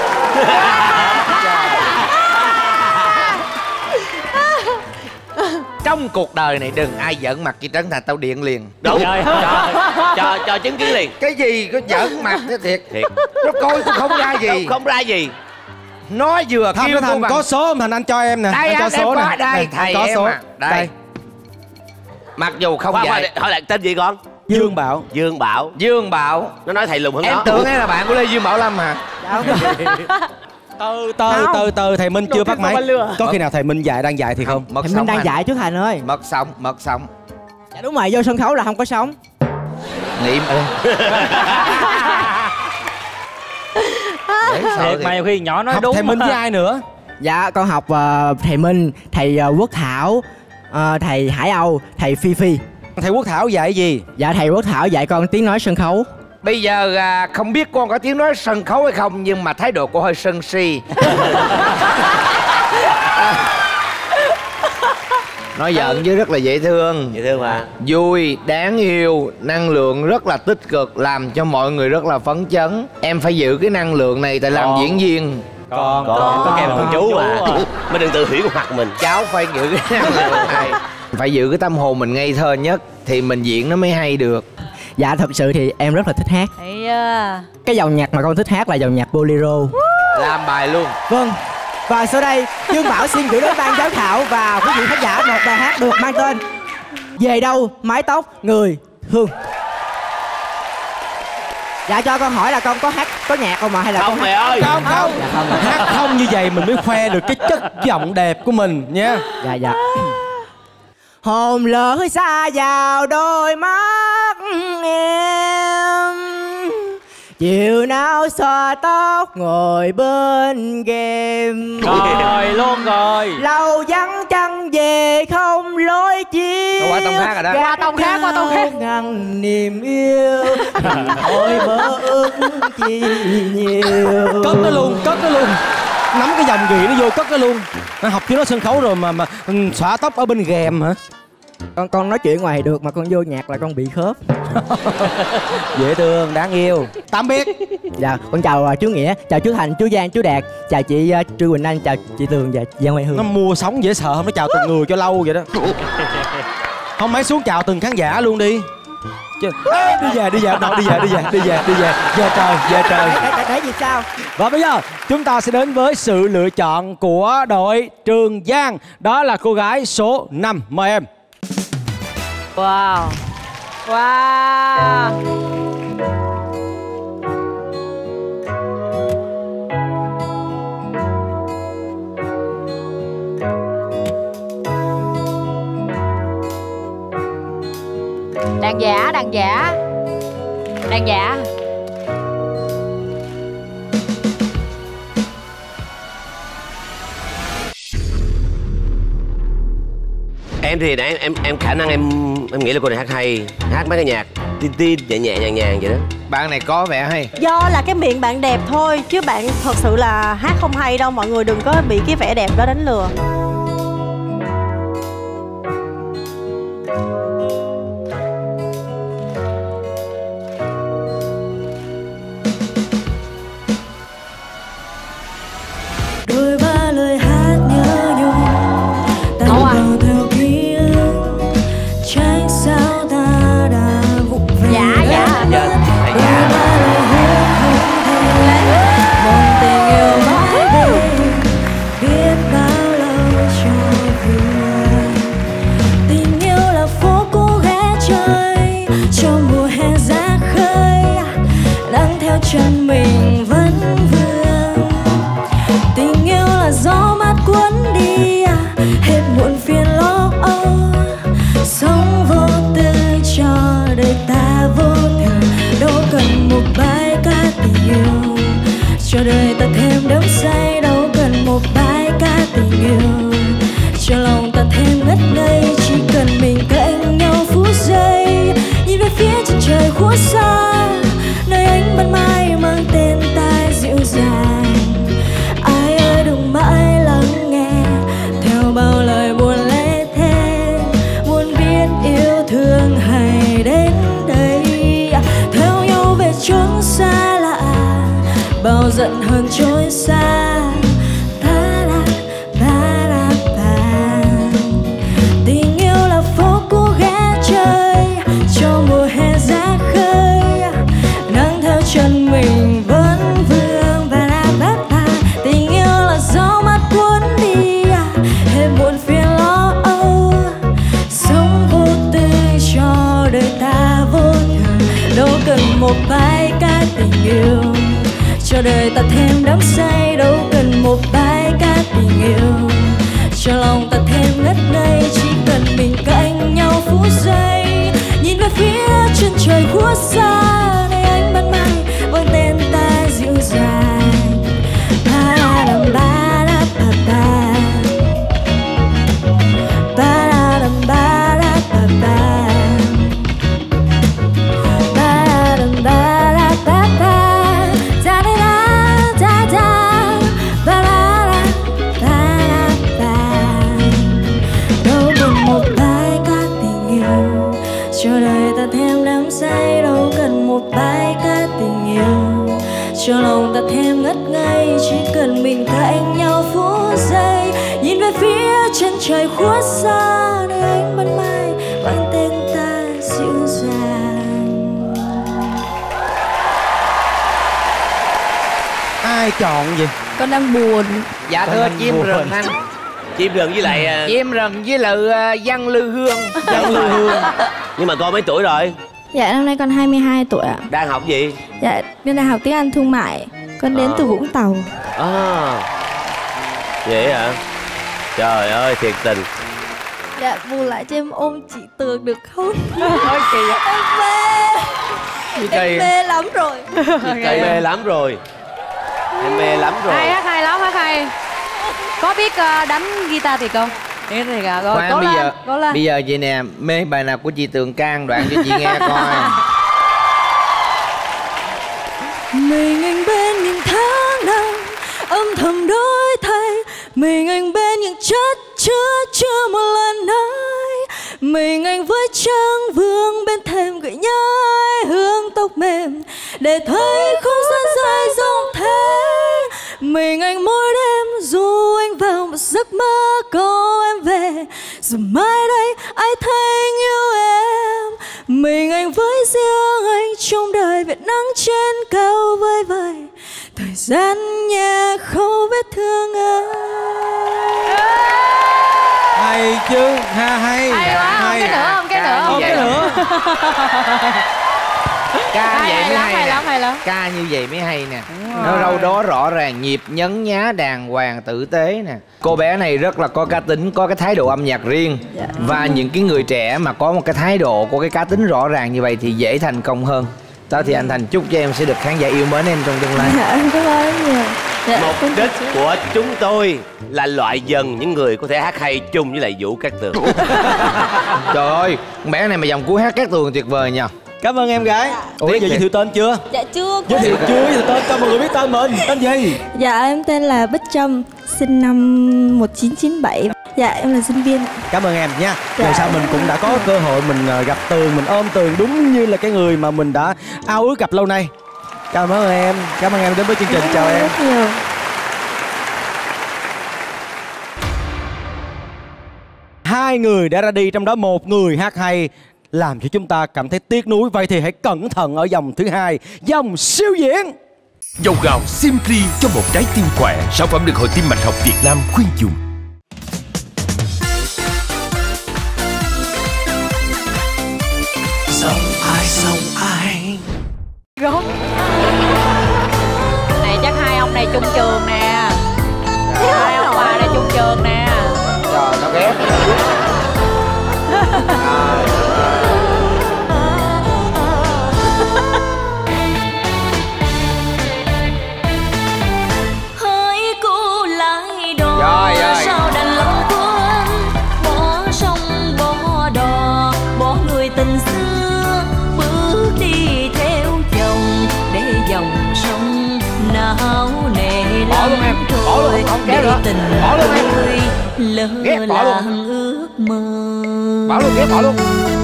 Trong cuộc đời này đừng ai giỡn mặt chị Trấn Thành tao điện liền. Đúng. Cho, cho, cho chứng kiến liền. Cái gì có giỡn mặt thế thiệt. Thiệt. Nó coi tôi không ra gì. Không, không ra gì. Nó vừa Thành, kêu Thành bằng... có số không Thành, anh cho em nè. Đây anh cho anh, số em có nè. đây. Nè, Thầy có em số. à. Đây. Đây. Mặc dù không Khoan, khoan, dạy. hỏi lại tên gì con? Dương Bảo. Dương Bảo. Dương Bảo. Nó nói thầy lùn hơn Em nó. tưởng em là bạn của Lê Dương Bảo Lâm hả? Từ từ từ từ thầy Minh chưa bắt máy. Có khi nào thầy Minh dạy đang dạy thì không? Mật Thầy sống Minh đang anh. dạy chú Thành ơi. Mật sống, mật sống. Dạ đúng rồi, vô sân khấu là không có sống. Niệm. Thiệt mà nhiều khi nhỏ nói Học đúng. thầy Minh với ai nữa? Dạ con học uh, thầy Minh, thầy uh, Quốc Thảo, uh, thầy Hải Âu, thầy Phi Phi. Thầy Quốc Thảo dạy gì? Dạ thầy Quốc Thảo dạy con tiếng nói sân khấu. Bây giờ à, không biết con có tiếng nói sân khấu hay không, nhưng mà thái độ của hơi sân si. Nói giận chứ rất là dễ thương. Dễ thương mà. Vui, đáng yêu, năng lượng rất là tích cực, làm cho mọi người rất là phấn chấn. Em phải giữ cái năng lượng này tại làm Con. diễn viên. Con Con, con em là con chú mà. à. Mình đừng tự huyễn hoặc mình. Cháu phải giữ cái năng lượng này. Phải giữ cái tâm hồn mình ngây thơ nhất thì mình diễn nó mới hay được. Dạ thật sự thì em rất là thích hát. Ây da. Cái dòng nhạc mà con thích hát là dòng nhạc bolero. Làm bài luôn. Vâng. Và sau đây Dương Bảo xin gửi đến ban giám khảo và quý vị khán giả một bài hát được mang tên Về đâu mái tóc người Hương. Dạ cho con hỏi là con có hát có nhạc không mà hay là Không con mẹ hát... ơi. Không không. Dạ không. Hát không như vậy mình mới khoe được cái chất giọng đẹp của mình nha. Dạ dạ. Hồn lỡ xa vào đôi mắt em, chiều nào xòa tóc ngồi bên game. Rồi luôn rồi. Lâu vắng chăng về không lối chia. Nó qua tông hát rồi đó. Qua tông khác, qua tông khác. Ngăn niềm yêu thôi mơ ước chi nhiều. Cất nó luôn, cất nó luôn. Nắm cái dòng gì nó vô cất nó luôn. Nó học chứ nó sân khấu rồi mà mà xõa tóc ở bên ghèm hả? Con con nói chuyện ngoài được mà con vô nhạc là con bị khớp. Dễ thương, đáng yêu. Tạm biệt. Dạ, con chào uh, chú Nghĩa, chào chú Thành, chú Giang, chú Đạt, chào chị uh, Trư Quỳnh Anh, chào chị Tường và Giang Hoài Hương. Nó mua sống dễ sợ không? Nó chào từng người cho lâu vậy đó. Không mấy xuống chào từng khán giả luôn đi. Chứ... Ê, đi về, đi về, đâu, đi về, đi về, đi về, đi về. Về trời, về trời. Để, để gì sao? Và bây giờ chúng ta sẽ đến với sự lựa chọn của đội Trường Giang. Đó là cô gái số năm. Mời em. Wow. Wow. Đàn giả, đàn giả. Đàn giả. Em thì nãy em em khả năng em em nghĩ là cô này hát hay, hát mấy cái nhạc tin tin nhẹ nhẹ nhàng nhàng vậy đó. Bạn này có vẻ hay. Do là cái miệng bạn đẹp thôi, chứ bạn thật sự là hát không hay đâu. Mọi người đừng có bị cái vẻ đẹp đó đánh lừa. Đôi ba lời hát nhớ nhung ta vào theo ký ức, tránh sao ta đã vụng về. Dạ dạ đôi ba lời hứa không thể mong tình yêu mãi đây, biết bao lâu cho vừa. Tình yêu là phố cũ ghé chơi trong mùa hè ra khơi, đang theo chân mình vẫn vương. Tình yêu là gió mát cuốn đi hết muộn phiền lo âu, sống vô tư cho đời ta vô thường, đâu cần một bài ca tình yêu cho đời ta thêm đắm say, đâu cần một bài ca tình yêu cho lòng ta thêm ngất ngây, chỉ cần mình cạnh nhau phút giây, nhìn về phía chân trời khuya xa, nơi ánh ban mai mang tên ta dịu dàng. Ai ơi đừng mãi lắng nghe theo bao lời buồn lê thế, muốn biết yêu thương hay đến đây, theo nhau về chốn xa lạ, bao giận hơn trôi xa. Tình yêu là phố cũ ghé chơi cho mùa hè ra khơi, nắng theo chân mình vẫn vương. Tình yêu là gió mát cuốn đi hết muộn phiền lo âu, sống vô tư cho đời ta vô thường, đâu cần một bài ca tình yêu cho đời ta thêm đắm say, đâu cần một bài ca tình yêu cho lòng ta thêm ngất ngây, chỉ cần mình cạnh nhau phút giây, nhìn về phía chân trời khuya xa, nơi ánh ban mai vang tên ta dịu dàng. Đâu cần một bài ca tình yêu cho đời ta thêm đắm say, đâu cần một bài ca tình yêu cho lòng ta thêm ngất ngây, chỉ cần mình cạnh nhau phút giây, nhìn về phía chân trời khuya xa, nơi ánh ban mai vang tên ta dịu dàng. Ai chọn gì? Con đang buồn. Dạ thưa chim rừng anh. Chim rừng với lại uh... chim rừng với lại uh, Văn Lư Hương. Văn Lư Hương. Nhưng mà con mấy tuổi rồi? Dạ năm nay con hai mươi hai tuổi ạ. Đang học gì? Dạ con đang học tiếng Anh thương mại. Con đến à. từ Vũng Tàu. À vậy hả? Trời ơi thiệt tình. Dạ bù lại cho em ôm chị Tường được không? Ôi kỳ vậy. Em mê. Em mê lắm rồi. Em mê lắm rồi. Em mê lắm rồi. Hay hát hay lắm, hát hay. Có biết uh, đánh guitar thì không? Thế thì rồi, cố Khoan, bây lên, giờ cố lên. bây giờ vậy nè, mê bài nào của chị Tường Can đoạn cho chị nghe coi. Mình anh bên những tháng năm âm thầm đổi thay, mình anh bên những chất chứa chưa một lần nói, mình anh với trăng vương bên thềm gợi nhái hương tóc mềm để thấy không gian dài rộng thế. Mình anh mỗi đêm dù anh vào một giấc mơ có em về, rồi mai đây ai thấy anh yêu em. Mình anh với riêng anh trong đời Việt nắng trên cao vơi vợi, thời gian nhẹ khâu vết thương ấy. Hay chứ, ha hay. Hay quá, không cái nữa, không cái nữa, không cái nữa. Ca Hay, vậy hay mới lắm, hay, hay nè. lắm, hay lắm. Ca như vậy mới hay nè. rồi. Nó đâu đó rõ ràng, nhịp nhấn nhá đàng hoàng tử tế nè. Cô bé này rất là có cá tính, có cái thái độ âm nhạc riêng. Và những cái người trẻ mà có một cái thái độ, có cái cá tính rõ ràng như vậy thì dễ thành công hơn. Đó thì anh Thành chúc cho em sẽ được khán giả yêu mến em trong tương lai. Dạ em cảm ơn nhiều. Dạ, Mục đích của chúng tôi là loại dần những người có thể hát hay chung với lại Vũ Cát Tường. Trời ơi, con bé này mà dòng cuối hát Cát Tường tuyệt vời nha. Cảm ơn em gái. Ủa giờ giới thiệu tên chưa? Dạ chưa. Giới thiệu chưa? Giới thiệu tên cho mọi người biết tên mình. Tên gì? Dạ em tên là Bích Trâm, sinh năm một chín chín bảy. Dạ em là sinh viên. Cảm ơn em nha. Dạ. Rồi sau mình cũng đã có cơ hội mình ờ, gặp Tường, mình ôm Tường đúng như là cái người mà mình đã ao ước gặp lâu nay. Cảm ơn em. Cảm ơn em đến với chương trình. Chào em. Rất nhiều. Hai người đã ra đi, trong đó một người hát hay làm cho chúng ta cảm thấy tiếc nuối. Vậy thì hãy cẩn thận ở vòng thứ hai, vòng siêu diễn. Dầu gạo Simply cho một trái tim khỏe. Sản phẩm được Hội Tim Mạch học Việt Nam khuyên dùng. Sông ai sông ai. Gón. Này chắc hai ông này chung trường nè. Hai ông bà này chung trường nè. Trời, nó ghét. Hỡi cô lái đò Rồi, rồi. sao đành lòng quên, bỏ sông bỏ đò bỏ người tình xưa, bước đi theo dòng để dòng sông não nề Bỏ luôn em, bỏ luôn, không kéo nữa. tình Bỏ luôn em. tôi lỡ Ghét, bỏ luôn. làng ước mơ. Bỏ luôn, ghét bỏ luôn.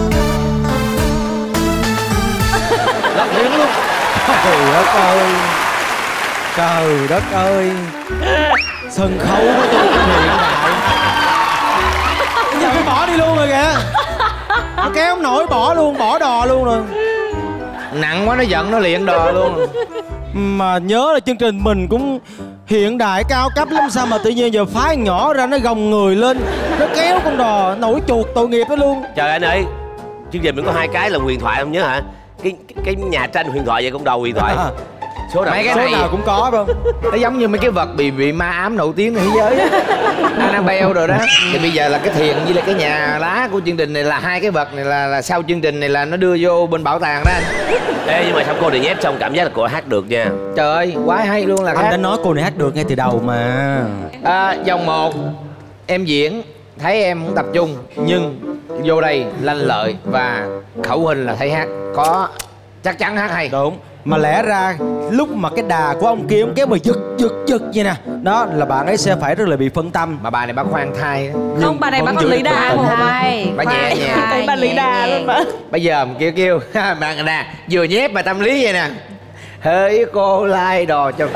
Lật miếng luôn. Trời đất ơi. Trời đất ơi. Sân khấu của tôi cũng hiện đại. Bây giờ nó bỏ đi luôn rồi kìa. Nó kéo không nổi, bỏ luôn, bỏ đò luôn rồi. Nặng quá nó giận nó liền đò luôn. Mà nhớ là chương trình mình cũng hiện đại cao cấp lắm, sao mà tự nhiên giờ phái nhỏ ra nó gồng người lên, nó kéo con đò nổi chuột tội nghiệp đó luôn. Trời anh ơi, chương trình mình có hai cái là huyền thoại không nhớ hả? Cái cái nhà tranh huyền thoại vậy, con đầu huyền thoại. Số nào Mấy cái số này nào cũng có không? nó giống như mấy cái vật bị bị ma ám nổi tiếng thế giới á. Annabelle rồi đó. Thì bây giờ là cái thiền với là cái nhà lá của chương trình này là hai cái vật này là là sau chương trình này là nó đưa vô bên bảo tàng đó anh. Ê nhưng mà sao cô này nhép xong cảm giác là cô hát được nha. Trời ơi, quá hay luôn là Anh khác. đã nói cô này hát được ngay từ đầu mà. À, vòng một em diễn thấy em không tập trung, nhưng vô đây lanh lợi và khẩu hình là thấy hát có chắc chắn hát hay. Đúng. Mà lẽ ra lúc mà cái đà của ông kia ông kéo mà giật giật giật vậy nè, đó là bạn ấy sẽ phải rất là bị phân tâm. Mà bà này bà khoan thai đó. Không, bà này bà còn lý đà không mà. Bà nhẹ nhẹ. Thấy bà lý đà luôn mà. Bây giờ kêu kêu bà nè vừa nhép bà tâm lý vậy nè. Hỡi cô lai đò cho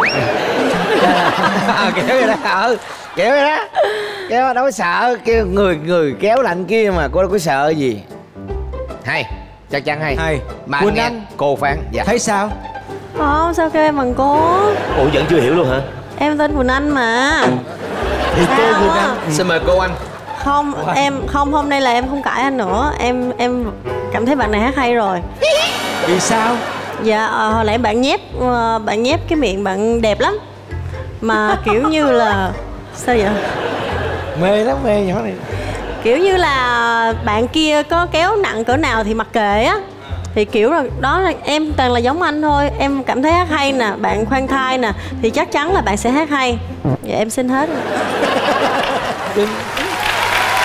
kéo vậy đó. Ừ, kéo vậy đó. Kéo đâu có sợ, kêu người người kéo lạnh kia mà cô đâu có sợ gì. Hay, chắc chắn hay. Hay. Mà Quỳnh nghe Anh cô phán. Dạ. thấy sao? Không, sao kêu em bằng cô? Ủa vẫn chưa hiểu luôn hả? Em tên Quỳnh Anh mà. Thì cô Sao Quỳnh á? Anh. Xin mời cô anh. Không, em không, hôm nay là em không cãi anh nữa. Em em cảm thấy bạn này hát hay rồi. Vì sao? Dạ, ờ, hồi nãy bạn nhép ờ, bạn nhép cái miệng bạn đẹp lắm. Mà kiểu như là sao vậy? Mê lắm, mê nhỏ này. Kiểu như là bạn kia có kéo nặng cỡ nào thì mặc kệ á. Thì kiểu là đó là em toàn là giống anh thôi. Em cảm thấy hát hay nè, bạn khoan thai nè, thì chắc chắn là bạn sẽ hát hay. Dạ em xin hết.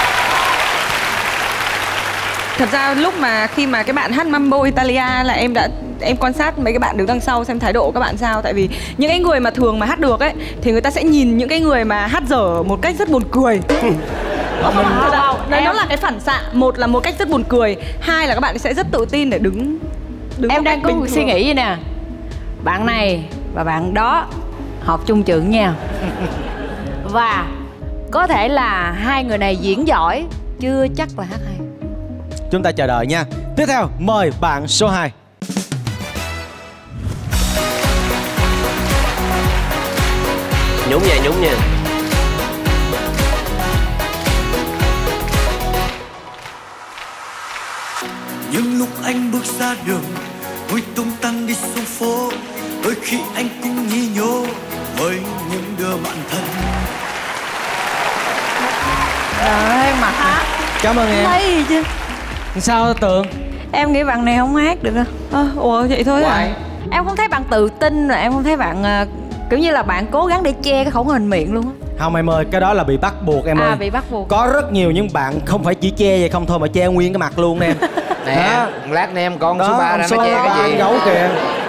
thật ra lúc mà khi mà cái bạn hát Mambo Italia là em đã em quan sát mấy cái bạn đứng đằng sau xem thái độ của các bạn sao. Tại vì những cái người mà thường mà hát được ấy thì người ta sẽ nhìn những cái người mà hát dở một cách rất buồn cười. Không, không, không, không. Nó, nó là cái phản xạ. Một là một cách rất buồn cười, hai là các bạn sẽ rất tự tin để đứng, đứng em đang có một suy nghĩ vậy nè, bạn này và bạn đó học chung trường nha. Và có thể là hai người này diễn giỏi, chưa chắc là hát hay. Chúng ta chờ đợi nha. Tiếp theo mời bạn số hai. Nhúng nha, nhúng nha. Những lúc anh bước ra đường, vui tung tăng đi xuống phố, đôi khi anh cũng nhí nhố với những đứa bạn thân. Trời mặt hả? Cảm ơn em. Lấy chứ. Sao Tường? Em nghĩ bạn này không hát được đâu. À, ủa vậy thôi à? Em không thấy bạn tự tin, rồi em không thấy bạn uh, kiểu như là bạn cố gắng để che cái khẩu hình miệng luôn á. Không em ơi, cái đó là bị bắt buộc em à, ơi. bị bắt buộc. Có rất nhiều những bạn không phải chỉ che vậy không thôi mà che nguyên cái mặt luôn em. Nè, lát nữa em con đó, số ba ra số nó che cái gì? gấu kìa.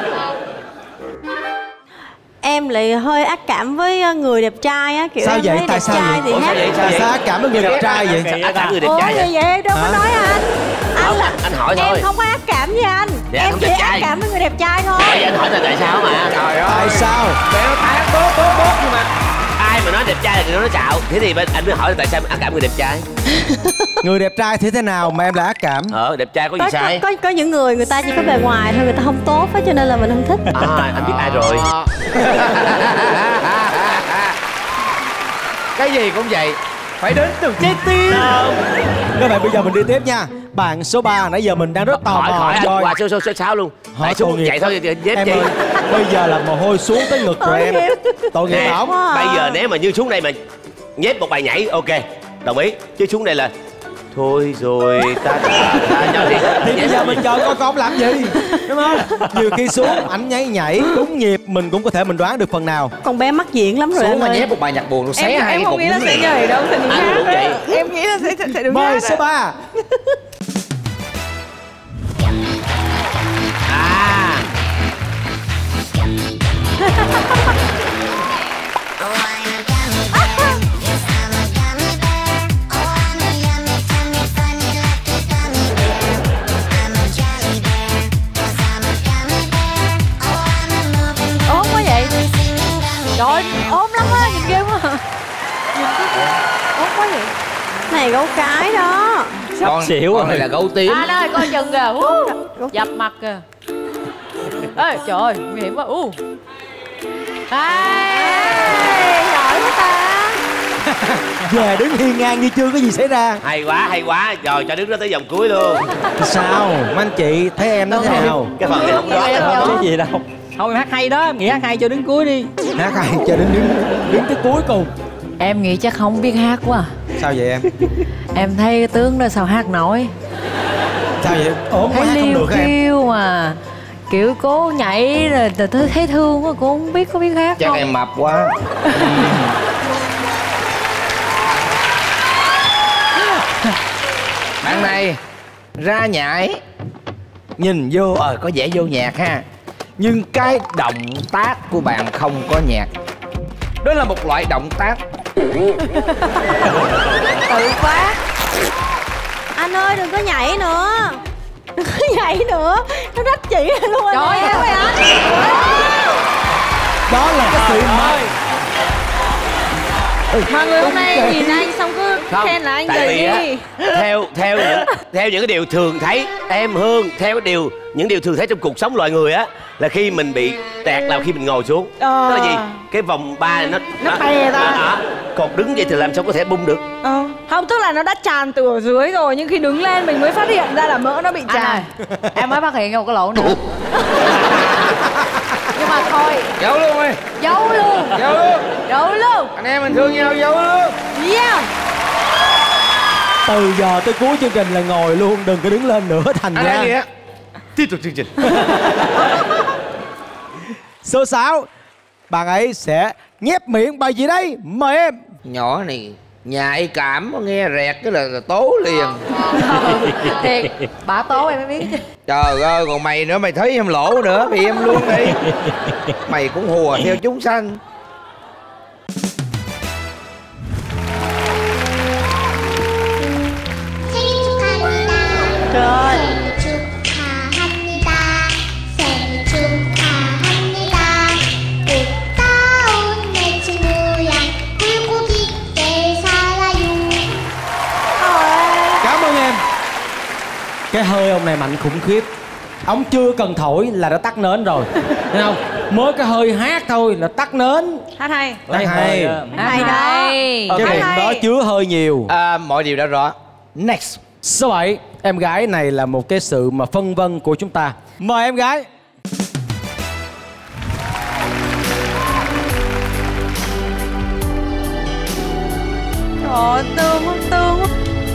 Em lại hơi ác cảm với người đẹp trai á, kiểu sao em vậy? thấy Tại đẹp sao trai vậy? thì hát. vậy? Tại sao ác cảm với người đẹp trai vậy? Ác cảm người đẹp Ủa trai gì vậy? vậy? Đâu có nói anh. Anh là Anh hỏi em thôi. không có ác cảm với anh. Dạ, Em không chỉ đẹp ác trai. cảm với người đẹp trai thôi. Vậy anh hỏi là tại sao mà? Trời ơi. Tại sao? Để nó tát bóp bóp bóp nhưng mà Ai mà nói đẹp trai thì nó nói xạo. Thế thì bên anh mới hỏi là tại sao ác cảm người đẹp trai? Người đẹp trai thì thế nào mà em lại ác cảm? Ờ, đẹp trai có gì Có, có, sai? có, có những người người ta chỉ có bề ngoài thôi, người ta không tốt á, cho nên là mình không thích. À, anh biết ai rồi. cái gì cũng vậy, phải đến từng trái tim. Các bạn bây giờ mình đi tiếp nha. Bạn số ba nãy giờ mình đang rất tò Hỏi mò hỏi anh coi. qua số số số sáu luôn. Hỏi Tại tội xuống nghiệp. chạy thôi dép Em chi. ơi, bây giờ là mồ hôi xuống tới ngực rồi em. Tội nghiệp Nè, ổng. bây giờ nếu mà như xuống đây mà nhép một bài nhảy ok, đồng ý. Chứ xuống đây là thôi rồi ta ta, ta cho đi. Thì bây giờ mình chờ coi con làm gì, đúng không? Nhiều khi xuống ảnh nhảy nhảy đúng nhịp mình cũng có thể mình đoán được phần nào. Con bé mắc diễn lắm rồi Xuống anh mà ơi. nhép một bài nhạc buồn nó xé Em, hai em cái không cục nghĩ là đứng sẽ liền. nhảy đâu, sẽ đứng Anh hát cũng vậy. đấy. Em nghĩ là sẽ, sẽ, sẽ đứng Mời hát số đấy. ba. À. Ốm quá vậy. Trời ơi, ốm lắm á, nhìn ghê quá. Nhìn cái ốm quá vậy. Này gấu cái đó. Con xỉu con rồi. này là gấu tím. À đây, coi chừng kìa. Uh, dập mặt kìa. Ê, trời ơi, nguy hiểm quá. Uh. À, giỏi quá ta. Về đứng hiên ngang như chưa có gì xảy ra. Hay quá, hay quá. Rồi cho đứng đó tới vòng cuối luôn. Sao? Mấy anh chị thấy em nó thế nào? Cái phần này không có. Không có gì đâu. Thôi em hát hay đó, em nghĩ hát hay cho đến cuối đi. Hát hay cho đến đứng đứng tới cuối cùng. Em nghĩ chắc không biết hát quá. Sao vậy em? Em thấy cái tướng đó sao hát nổi. Sao vậy? Ốm quá Thấy hát không liêu được hả em? khiêu mà. Kiểu cố nhảy rồi tôi thấy thấy thương quá, cô không biết có biết hát Chắc không. em mập quá. Bạn này ra nhảy nhìn vô ờ có vẻ vô nhạc ha, nhưng cái động tác của bạn không có nhạc. Đó là một loại động tác Tự phát. Anh ơi đừng có nhảy nữa. Đừng có nhảy nữa. Nó rách chị luôn anh. Trời ơi anh. Đó là cái sự mà Mọi người hôm nay nhìn anh xong cứ Không, khen là anh tại vì gầy á, đi. theo theo những theo những cái điều thường thấy em Hương, theo cái điều những điều thường thấy trong cuộc sống loài người á, là khi mình bị tẹt là khi mình ngồi xuống. Ờ. Tức là gì? Cái vòng ba này nó Nó bè ra. đó, đó. Còn đứng vậy thì làm sao có thể bung được? Ờ. Không, tức là nó đã tràn từ ở dưới rồi, nhưng khi đứng lên mình mới phát hiện ra là mỡ nó bị Anh ơi, tràn. em mới phát hiện ra một cái lỗ nữa. Nhưng mà thôi, giấu luôn đi, giấu luôn. giấu luôn. Giấu luôn. Anh em mình thương nhau giấu luôn. Yeah. từ giờ tới cuối chương trình là ngồi luôn, đừng có đứng lên nữa thành Anh ra. làm gì á? Tiếp tục chương trình. Số sáu, bạn ấy sẽ nhép miệng bài gì đây? Mời em. Nhỏ này Nhạy cảm, nghe rẹt cái là, là tố liền. Thiệt, bà tố em mới biết chứ. Trời ơi, còn mày nữa, mày thấy em lỗ nữa thì em luôn đi. Mày cũng hùa theo chúng sanh. Trời ơi. Cảm ơn em. Cái hơi ông này mạnh khủng khiếp. Ông chưa cần thổi là đã tắt nến rồi. Thấy không? Mới cái hơi hát thôi là tắt nến. Hát hay. Hát hay. Hay đó. Cái miệng đó chứa hơi nhiều. À, mọi điều đã rõ. Next. Số bảy. Em gái này là một cái sự mà phân vân của chúng ta. Mời em gái. Trời, tương quá, tương quá.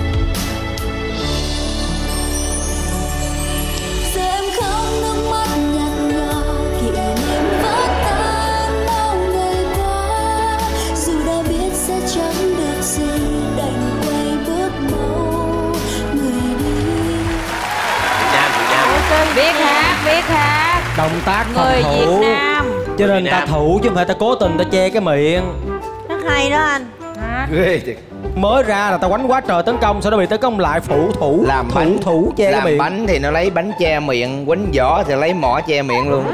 Xem không nước mắt nhạt nhòa kỷ niệm vỡ tan bao ngày qua, dù đã biết sẽ chẳng được gì đành quay bước mau người đi. Nam, Việt Nam. Biết hát, biết hát. Động tác Người phòng Việt thủ. Nam. Cho nên ta thủ chứ không phải ta cố tình ta che cái miệng. Rất hay đó anh. Ghê thiệt. Mới ra là ta quánh quá trời tấn công, sau đó bị tấn công lại phụ thủ. Làm thủ bánh thủ che làm cái miệng. bánh thì nó lấy bánh che miệng, quánh vỏ thì lấy mỏ che miệng luôn.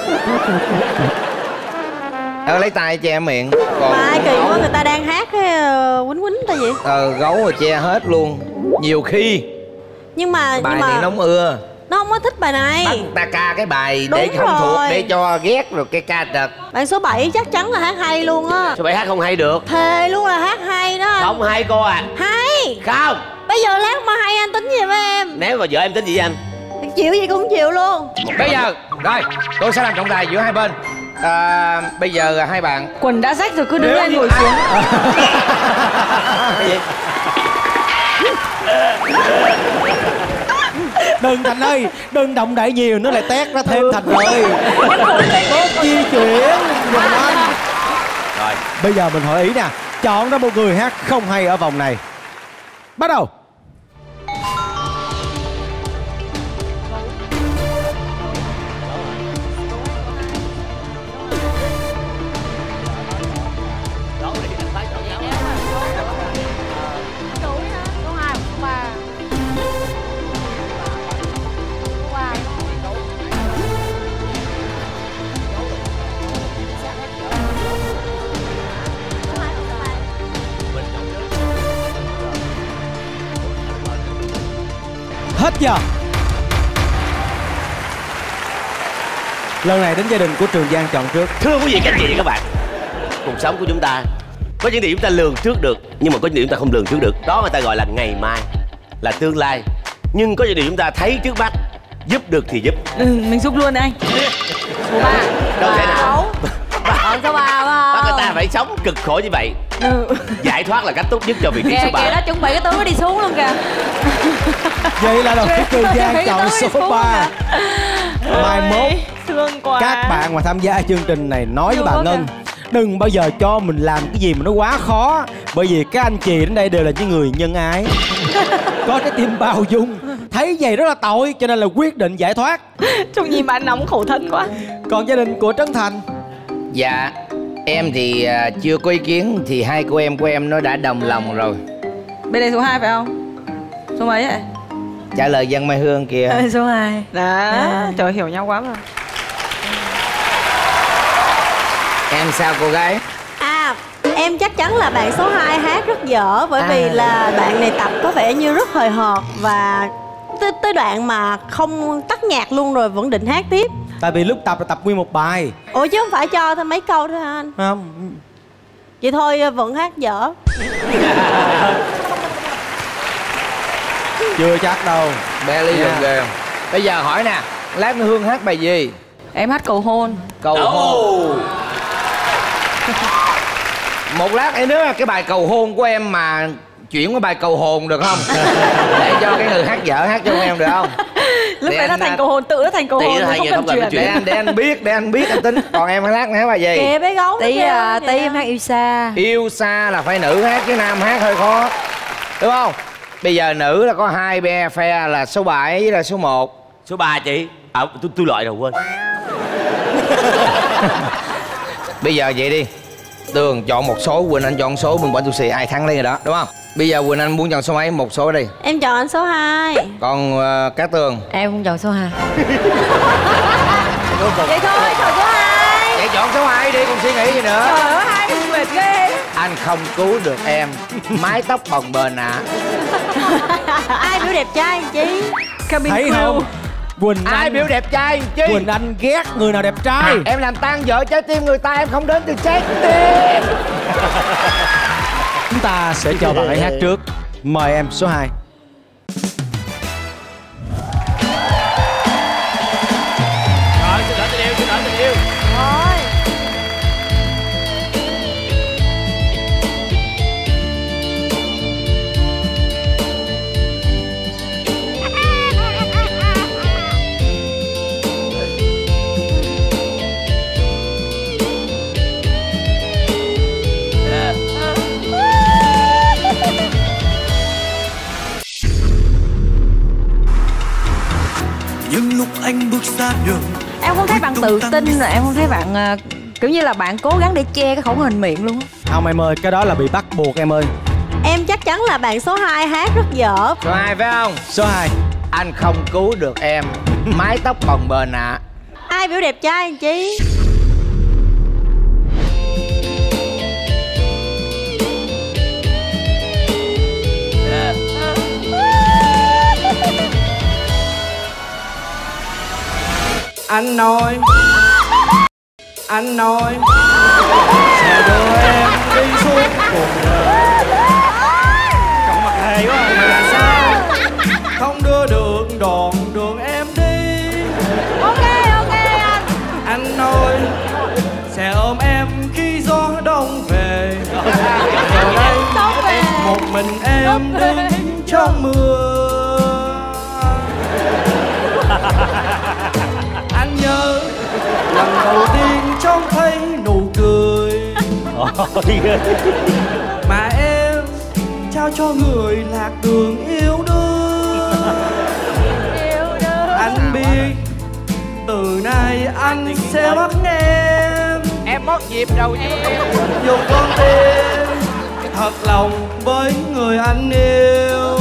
Ờ, lấy tay che miệng. Còn Mà ai kỳ quá, người ta đang hát cái uh, quýnh quýnh ta vậy. Ờ, gấu rồi che hết luôn. Nhiều khi Nhưng mà bài nhưng mà này nó không ưa. nó không có thích bài này. Bắt ta ca cái bài Đúng để không rồi. thuộc, để cho ghét rồi cái ca trật. Bạn số bảy chắc chắn là hát hay luôn á. Sao bài hát không hay được? Thề luôn là hát hay đó anh. Không hay cô à. Hay. Không. Bây giờ lát mà hay anh tính gì với em? Nếu mà vợ em tính gì với anh? Chịu gì cũng chịu luôn. Bây giờ, rồi, tôi sẽ làm trọng tài giữa hai bên. À, bây giờ hai bạn. Quần đã rách rồi cứ đứng Nếu lên như ngồi ai- xuống. Đừng Thành ơi, đừng động đậy nhiều nó lại tét ra thêm Thành rồi. Tốt di chuyển Quỳnh Anh. Rồi. Bây giờ mình hỏi ý nè, chọn ra một người hát không hay ở vòng này. Bắt đầu. Hết giờ. Lần này đến gia đình của Trường Giang chọn trước. Thưa quý vị các anh chị và các bạn, cuộc sống của chúng ta có những điều chúng ta lường trước được, nhưng mà có những điều chúng ta không lường trước được. Đó người ta gọi là ngày mai, là tương lai. Nhưng có những điều chúng ta thấy trước mắt, giúp được thì giúp. Ừ, mình giúp luôn anh. Số ba. Đâu thể nào. Còn số ba Bắt phải người không? ta phải sống cực khổ như vậy. Ừ. Giải thoát là cách tốt nhất cho vị trí Kìa số kìa ba. đó chuẩn bị cái tướng nó đi xuống luôn kìa. Vậy là đồng chí Trường Giang Cái chọn tướng đi số xuống ba. kìa. Mai mốt Thương quá. các bạn mà tham gia chương trình này nói với Vui bà quá Ngân, đừng bao giờ cho mình làm cái gì mà nó quá khó. Bởi vì các anh chị đến đây đều là những người nhân ái, có cái tim bao dung. Thấy vậy rất là tội, cho nên là quyết định giải thoát. Trông nhìn bạn nóng khổ thân quá. Còn gia đình của Trấn Thành? Dạ, em thì à, chưa có ý kiến. Thì hai cô em của em nó đã đồng lòng rồi. Bên đây số hai phải không? Số mấy vậy? Trả lời Văn Mai Hương kìa. Ờ, số hai. Đó, à. Trời hiểu nhau quá mà. Em sao cô gái? À, em chắc chắn là bạn số hai hát rất dở. Bởi À. vì là bạn này tập có vẻ như rất hời hợt. Và tới, tới đoạn mà không tắt nhạc luôn rồi vẫn định hát tiếp. Tại vì lúc tập là tập nguyên một bài. Ủa chứ không phải cho thôi mấy câu thôi hả anh? Không. Vậy thôi vẫn hát dở. Chưa chắc đâu. Bé Lý Nha. yeah. ghê. Bây giờ hỏi nè, lát nữa Hương hát bài gì? Em hát cầu hôn. Cầu hôn. Một lát em nữa cái bài cầu hôn của em mà chuyển qua bài cầu hồn được không? Để cho cái người hát dở hát cho em được không? Lúc đấy là thành cầu hồn, tự nó thành cầu hồn, không cần truyền. Để anh, để anh biết, để anh biết anh tính. Còn em lát nữa hát bài gì? Kìa bé gấu. Tí tí em hát yêu xa. Yêu xa là phải nữ hát chứ nam hát hơi khó, đúng không? Bây giờ nữ là có hai be phe là số bảy với là số một. Số ba chị. À, tôi tôi loại rồi quên. Bây giờ vậy đi, Tường chọn một số, Quỳnh Anh chọn số, mình bỏ tụi xì ai thắng lấy rồi đó, đúng không? Bây giờ Quỳnh Anh muốn chọn số mấy? Một số đi. Em chọn anh số hai. Còn uh, Cát Tường? Em cũng chọn số hai. Vậy thôi, chọn số hai. Vậy chọn số hai đi, còn suy nghĩ gì nữa. Trời ơi, hai thì mệt ghê. Anh không cứu được em, mái tóc bồng bềnh ạ. À. Ai biểu đẹp trai chị? Thấy không? Quỳnh Ai Anh... biểu đẹp trai chi? Quỳnh Anh ghét người nào đẹp trai. Em làm tan vỡ trái tim người ta, em không đến từ trái tim. Chúng ta sẽ cho bạn ấy hát trước. Mời em số hai. Rồi, xin lỗi tình yêu, xin lỗi tình yêu. Rồi. Nhưng lúc anh bước ra đường, em không thấy bạn tự tin rồi, em không thấy bạn uh, kiểu như là bạn cố gắng để che cái khẩu hình miệng luôn á. Không em ơi, cái đó là bị bắt buộc em ơi. Em chắc chắn là bạn số hai hát rất dở. Số hai phải không? Số hai. Anh không cứu được em, mái tóc bồng bềnh ạ. À. Ai biểu đẹp trai chị? Anh nói, anh nói sẽ đưa em đi suốt cuộc đời. Cậu mặt hề quá mà sao không đưa được đoạn đường em đi. Ok ok anh. Anh nói sẽ ôm em khi gió đông về. Giờ đây một mình em đứng trong mưa. Anh nhớ lần đầu tiên trông thấy nụ cười mà em trao cho người lạc đường yêu đương. Anh biết từ nay anh sẽ bắt em. Em mất dịp đầu chứ. Dùng con tim thật lòng với người anh yêu.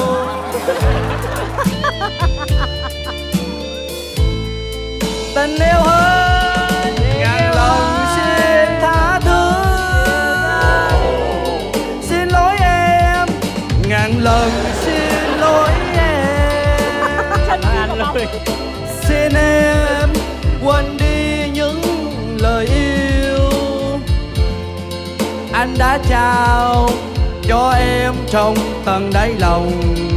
Tình yêu hơn ngàn lần xin tha thứ. Xin lỗi em ngàn lần xin lỗi em. Xin em quên đi những lời yêu anh đã trao cho em trong tận đáy lòng.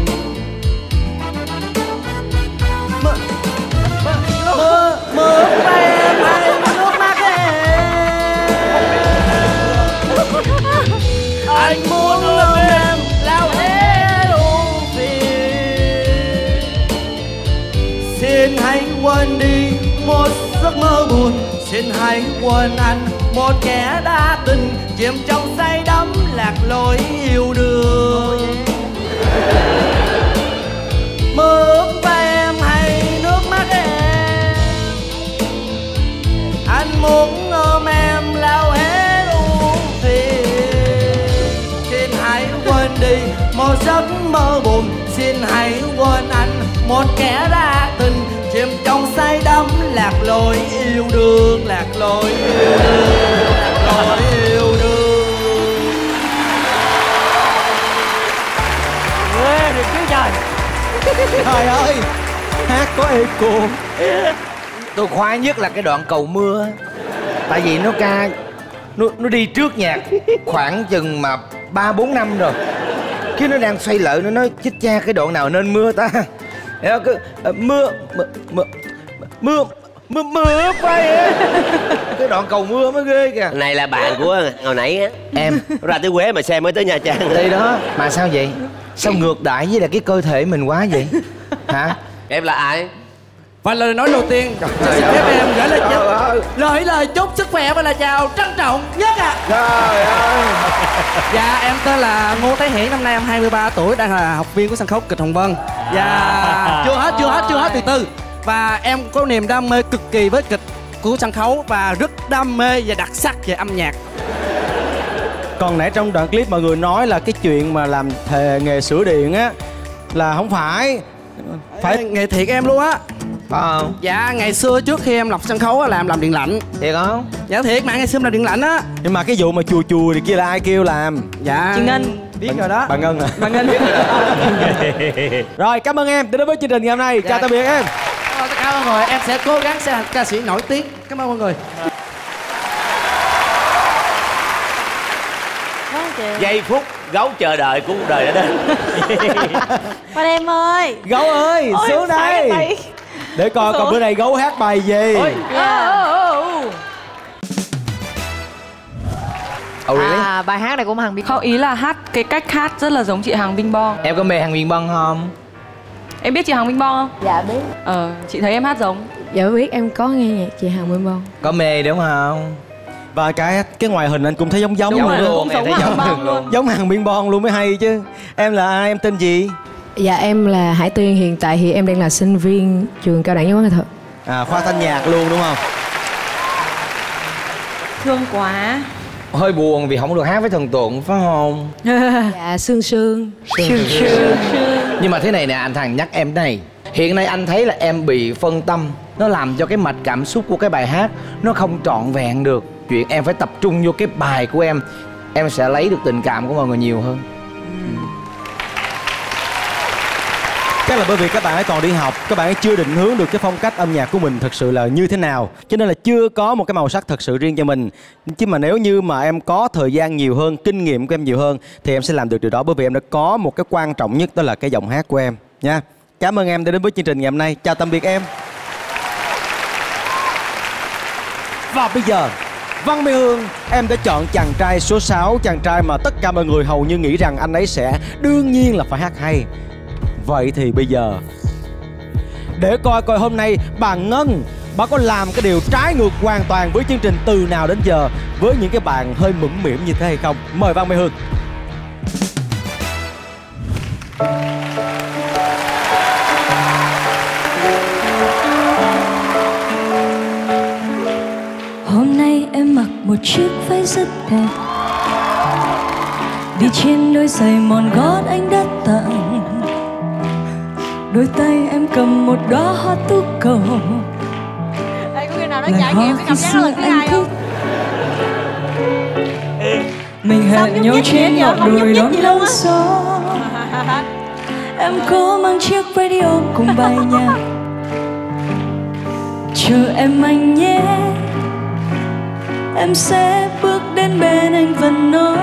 Mơ mơ em hay nước mắt em. Anh muốn ôm em lao hết ưu phiền. Xin hãy quên đi một giấc mơ buồn. Xin hãy quên anh một kẻ đã từng chìm trong say đắm lạc lối yêu đương. Mơ ước vai em hay nước mắt em. Anh muốn ôm em lao hết ưu phiền. Xin hãy quên đi một giấc mơ buồn. Xin hãy quên anh một kẻ đã từng chìm trong say đắm lạc lối yêu đương. Lạc lối yêu đương, lạc lối yêu đương. Ê, được chứ trời. Trời ơi, hát có echo. Tôi khoái nhất là cái đoạn cầu mưa. Tại vì nó ca Nó, nó đi trước nhạc khoảng chừng mà ba bốn năm rồi. Khi nó đang xoay lợi nó nói chích cha cái đoạn nào nên mưa ta. Cứ uh, mưa mưa mưa mưa mưa mưa quay á. Cái đoạn cầu mưa mới ghê kìa. Này là bạn của hồi nãy á. Em ra tới Huế mà xe mới tới Nha Trang. Đây đó. Mà sao vậy? Sao ngược đại với là cái cơ thể mình quá vậy? Hả? Em là ai? Và lời nói đầu tiên xin phép em gửi lời chúc lời lời chúc sức khỏe và lời chào trân trọng nhất ạ. Trời ơi. Dạ em tên là Ngô Thái Hiển, năm nay em hai mươi ba tuổi, đang là học viên của sân khấu kịch Hồng Vân. Dạ chưa hết chưa hết chưa hết từ từ. Và em có niềm đam mê cực kỳ với kịch của sân khấu và rất đam mê và đặc sắc về âm nhạc. Còn nãy trong đoạn clip mọi người nói là cái chuyện mà làm thề nghề sửa điện á là không phải. Phải nghề thiệt em luôn á. Phải không? Dạ ngày xưa trước khi em lập sân khấu á, làm làm điện lạnh. Thiệt không? Dạ thiệt mà ngày xưa em làm điện lạnh á. Nhưng mà cái vụ mà chùi chùi thì kia là ai kêu làm? Dạ chị Ngân. Biết rồi đó. Bà Ngân à? Bà Ngân biết rồi đó. Rồi cảm ơn em đến với chương trình ngày hôm nay. Dạ. Chào tạm biệt em. Cảm ơn tất cả mọi người. Em sẽ cố gắng sẽ thành ca sĩ nổi tiếng. Cảm ơn mọi người. Giây phút gấu chờ đợi của cuộc đời đã đến. Quang em ơi. Gấu ơi, Ôi, xuống đây. Để coi còn bữa nay gấu hát bài gì. Yeah. Oh, really? À, bài hát này của Hằng Binh. Không, ý là hát cái cách hát rất là giống chị Hằng Binh Bon. Em có mê Hằng Binh Bon không? Em biết chị Hằng Binh Bon không? Dạ biết. Ờ, chị thấy em hát giống. Dạ biết, em có nghe nhạc chị Hằng Binh Bon. Có mê đúng không? Và cái cái ngoại hình anh cũng thấy giống giống Đúng rồi, luôn. cũng giống Hằng Bon luôn. Giống Hằng Binh Bon luôn mới hay chứ. Em là ai? Em tên gì? Dạ em là Hải Tuyên, hiện tại thì em đang là sinh viên trường cao đẳng văn hóa nghệ thuật. À, khoa thanh nhạc luôn đúng không? Thương quá. Hơi buồn vì không được hát với thần tượng phải không? Dạ sương sương. Sương sương. Nhưng mà thế này nè, anh Thằng nhắc em thế này. Hiện nay anh thấy là em bị phân tâm, nó làm cho cái mạch cảm xúc của cái bài hát nó không trọn vẹn được. Chuyện em phải tập trung vô cái bài của em, em sẽ lấy được tình cảm của mọi người nhiều hơn. Chắc là bởi vì các bạn ấy còn đi học, các bạn ấy chưa định hướng được cái phong cách âm nhạc của mình thật sự là như thế nào, cho nên là chưa có một cái màu sắc thật sự riêng cho mình. Chứ mà nếu như mà em có thời gian nhiều hơn, kinh nghiệm của em nhiều hơn thì em sẽ làm được điều đó, bởi vì em đã có một cái quan trọng nhất, đó là cái giọng hát của em nha. Cảm ơn em đã đến với chương trình ngày hôm nay. Chào tạm biệt em. Và bây giờ Văn Mỹ Hương, em đã chọn chàng trai số sáu, chàng trai mà tất cả mọi người hầu như nghĩ rằng anh ấy sẽ đương nhiên là phải hát hay. Vậy thì bây giờ để coi coi hôm nay bà Ngân, bà có làm cái điều trái ngược hoàn toàn với chương trình từ nào đến giờ với những cái bạn hơi mũm mĩm như thế hay không. Mời Văn Mỹ Hương. Hôm nay em mặc một chiếc váy rất đẹp, đi trên đôi giày mòn gót anh đã tặng. Đôi tay em cầm một đóa hoa tú cầu. Đây có khi nào nó trải nghiệm cái cảm giác lần thứ hai không? Mình hẹn nhau trên ngọn đồi đón nắng gió. Em có mang chiếc radio cùng bài nhạc. Chờ em anh nhé, em sẽ bước đến bên anh và nói.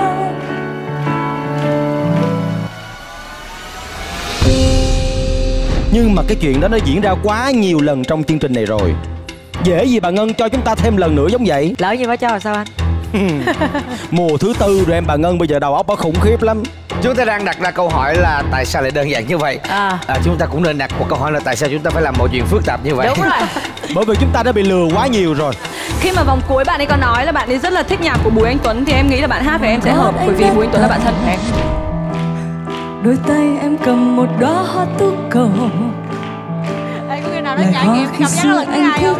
Nhưng mà cái chuyện đó nó diễn ra quá nhiều lần trong chương trình này rồi. Dễ gì bà Ngân cho chúng ta thêm lần nữa giống vậy. Lỡ như bà cho là sao anh? Mùa thứ tư rồi em, bà Ngân bây giờ đầu óc bà khủng khiếp lắm. Chúng ta đang đặt ra câu hỏi là tại sao lại đơn giản như vậy. À. À, chúng ta cũng nên đặt một câu hỏi là tại sao chúng ta phải làm mọi chuyện phức tạp như vậy. Đúng rồi. Bởi vì chúng ta đã bị lừa quá nhiều rồi. Khi mà vòng cuối bạn ấy có nói là bạn ấy rất là thích nhạc của Bùi Anh Tuấn thì em nghĩ là bạn hát với em sẽ hợp, bởi vì Bùi Anh Tuấn là bạn thân của em. Đôi tay em cầm một đóa hoa tú cầu. Đây có khi nào nó trải nghiệm cái cảm giác lần thứ hai không?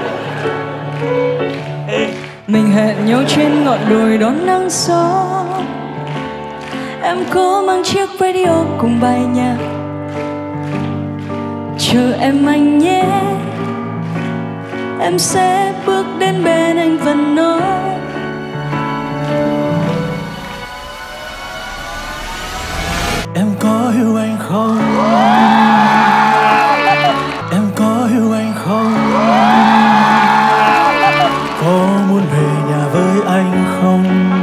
Mình hẹn nhau trên ngọn đồi đón nắng gió. Em có mang chiếc radio cùng bài nhạc. Chờ em anh nhé, em sẽ bước đến bên anh và nói. Em có yêu anh không? Em có yêu anh không? Có muốn về nhà với anh không?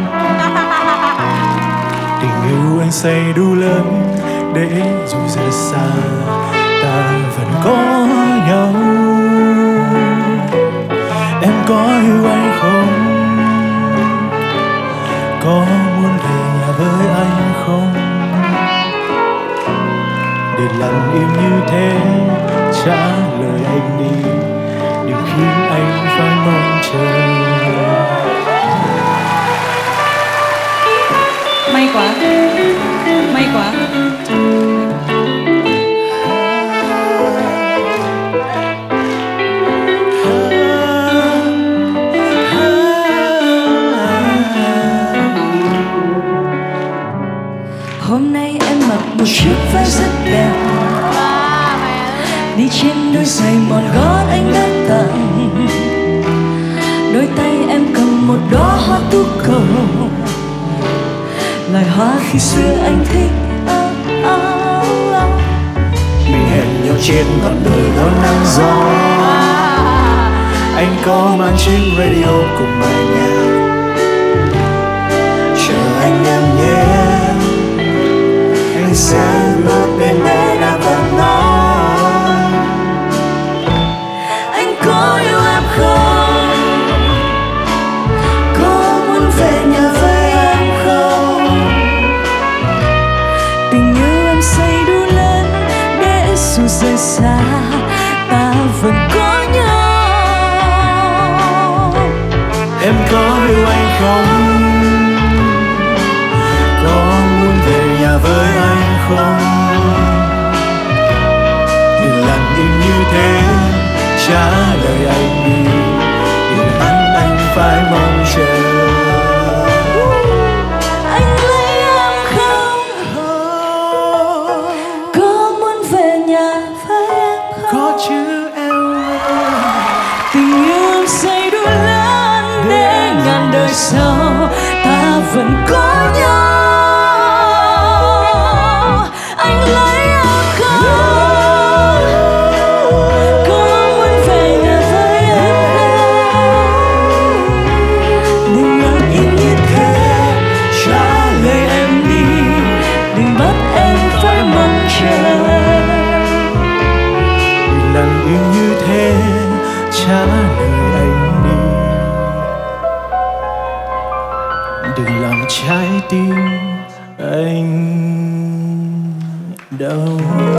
Tình yêu anh say đủ lớn để dù rất xa ta vẫn có nhau. Em có yêu anh không? Có muốn về nhà với anh không? Để lặng im như thế trả lời anh đi. May quá. Hôm nay em mặc một chiếc váy rất đẹp, đi trên đôi giày mòn gót anh đã tặng. Đôi tay em cầm một đóa hoa tú cầu, loài hoa khi xưa anh thích. Oh, oh, oh. Mình hẹn nhau trên ngọn đồi đón nắng gió, anh có mang chiếc radio cùng bài nhạc. Chờ anh em nhé, anh sẽ bước bên em đã vẫn nói. Anh có yêu em không? Có muốn về nhà với em không? Tình yêu em say đủ lớn, để dù rời xa ta vẫn có nhau. Em có yêu anh không? Có muốn về nhà với anh không? Đừng lặng im như thế, trả lời anh đi, đừng bắt anh phải mong chờ. Anh lấy em không? Có muốn về nhà với em không? Có chứ em ơi. Tình yêu em say đủ lớn, để ngàn đời sau ta vẫn có nhau. Anh lấy em không? Có muốn về nhà với em không? Đừng lặng im như thế, trả lời em đi, đừng bắt em phải mong chờ. Đừng lặng im như thế, trả lời anh đi, đừng làm trái tim anh đau.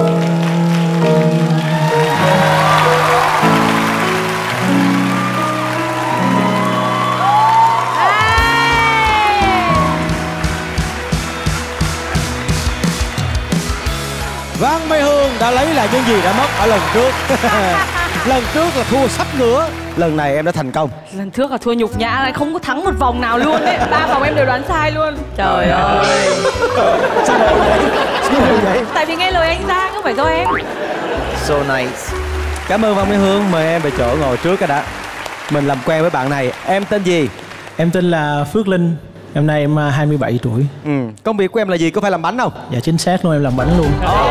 Văn Mai Hương đã lấy lại những gì đã mất ở lần trước. Lần trước là thua sắp nữa, lần này em đã thành công. Lần trước là thua nhục nhã, lại không có thắng một vòng nào luôn đấy. Ba vòng em đều đoán sai luôn. Trời ơi. Sao vậy? Sao vậy? Tại vì nghe lời anh Giang, không phải do em. So nice. Cảm ơn Văn Mai Hương, mời em về chỗ ngồi trước cái đã. Mình làm quen với bạn này. Em tên gì? Em tên là Phước Linh. Năm nay em hai mươi bảy tuổi. Ừ. Công việc của em là gì? Có phải làm bánh không? Dạ chính xác luôn, em làm bánh luôn.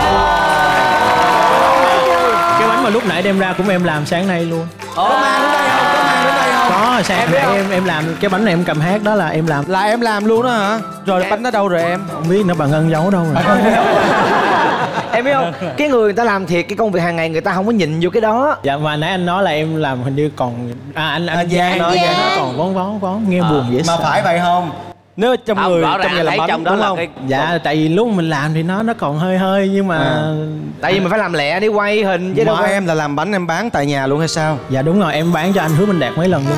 Cái bánh mà lúc nãy đem ra cũng em làm sáng nay luôn. Có mang đến đây không? Có mang đến đây không? Có, sáng em, nãy em em làm cái bánh này em cầm hát đó là em làm. Là em làm luôn đó hả? Rồi bánh nó đâu rồi em? Không biết nữa, bà Ngân giấu đâu rồi. Em biết không, cái người người ta làm thiệt cái công việc hàng ngày người ta không có nhìn vô cái đó. Dạ mà nãy anh nói là em làm hình như còn à anh anh Giang nói Giang nó còn vón vón vón nghe buồn dễ sợ. Mà phải vậy không? Nếu trong Không, người rõ trong ràng nghề làm thấy bánh trong đó đúng là không? cái- Dạ tại vì lúc mình làm thì nó nó còn hơi hơi nhưng mà À. Tại vì mình phải làm lẹ đi quay hình chứ đâu Mà có- em là làm bánh em bán tại nhà luôn hay sao? Dạ đúng rồi, em bán cho anh Hứa Minh Đạt mấy lần luôn.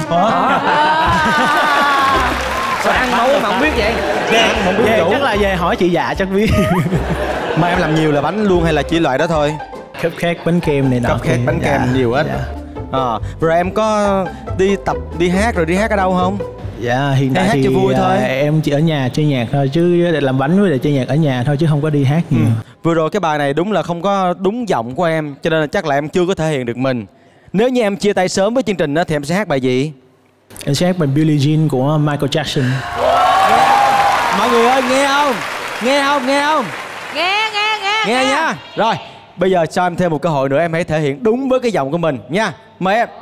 Sao ăn nấu mà không biết vậy? Không biết Về, đủ. chắc là về hỏi chị Dạ chắc biết. Mà em làm nhiều là bánh luôn hay là chỉ loại đó thôi? Cupcake, bánh kem này nọ. Cupcake, bánh kem nhiều hết. Dạ. À, rồi em có đi tập đi hát rồi đi hát ở đâu không? Dạ hiện tại hát thì cho vui à, thôi. em chỉ ở nhà chơi nhạc thôi chứ làm bánh với lại chơi nhạc ở nhà thôi chứ không có đi hát nhiều. Ừ. Vừa rồi cái bài này đúng là không có đúng giọng của em, cho nên là chắc là em chưa có thể hiện được mình. Nếu như em chia tay sớm với chương trình đó thì em sẽ hát bài gì? Em sẽ hát bài Billie Jean của Michael Jackson. Mọi người ơi nghe không? Nghe không? Nghe không? Nghe, nghe, nghe. Nghe nha. Rồi, bây giờ cho em thêm một cơ hội nữa, em hãy thể hiện đúng với cái giọng của mình nha. Mời em.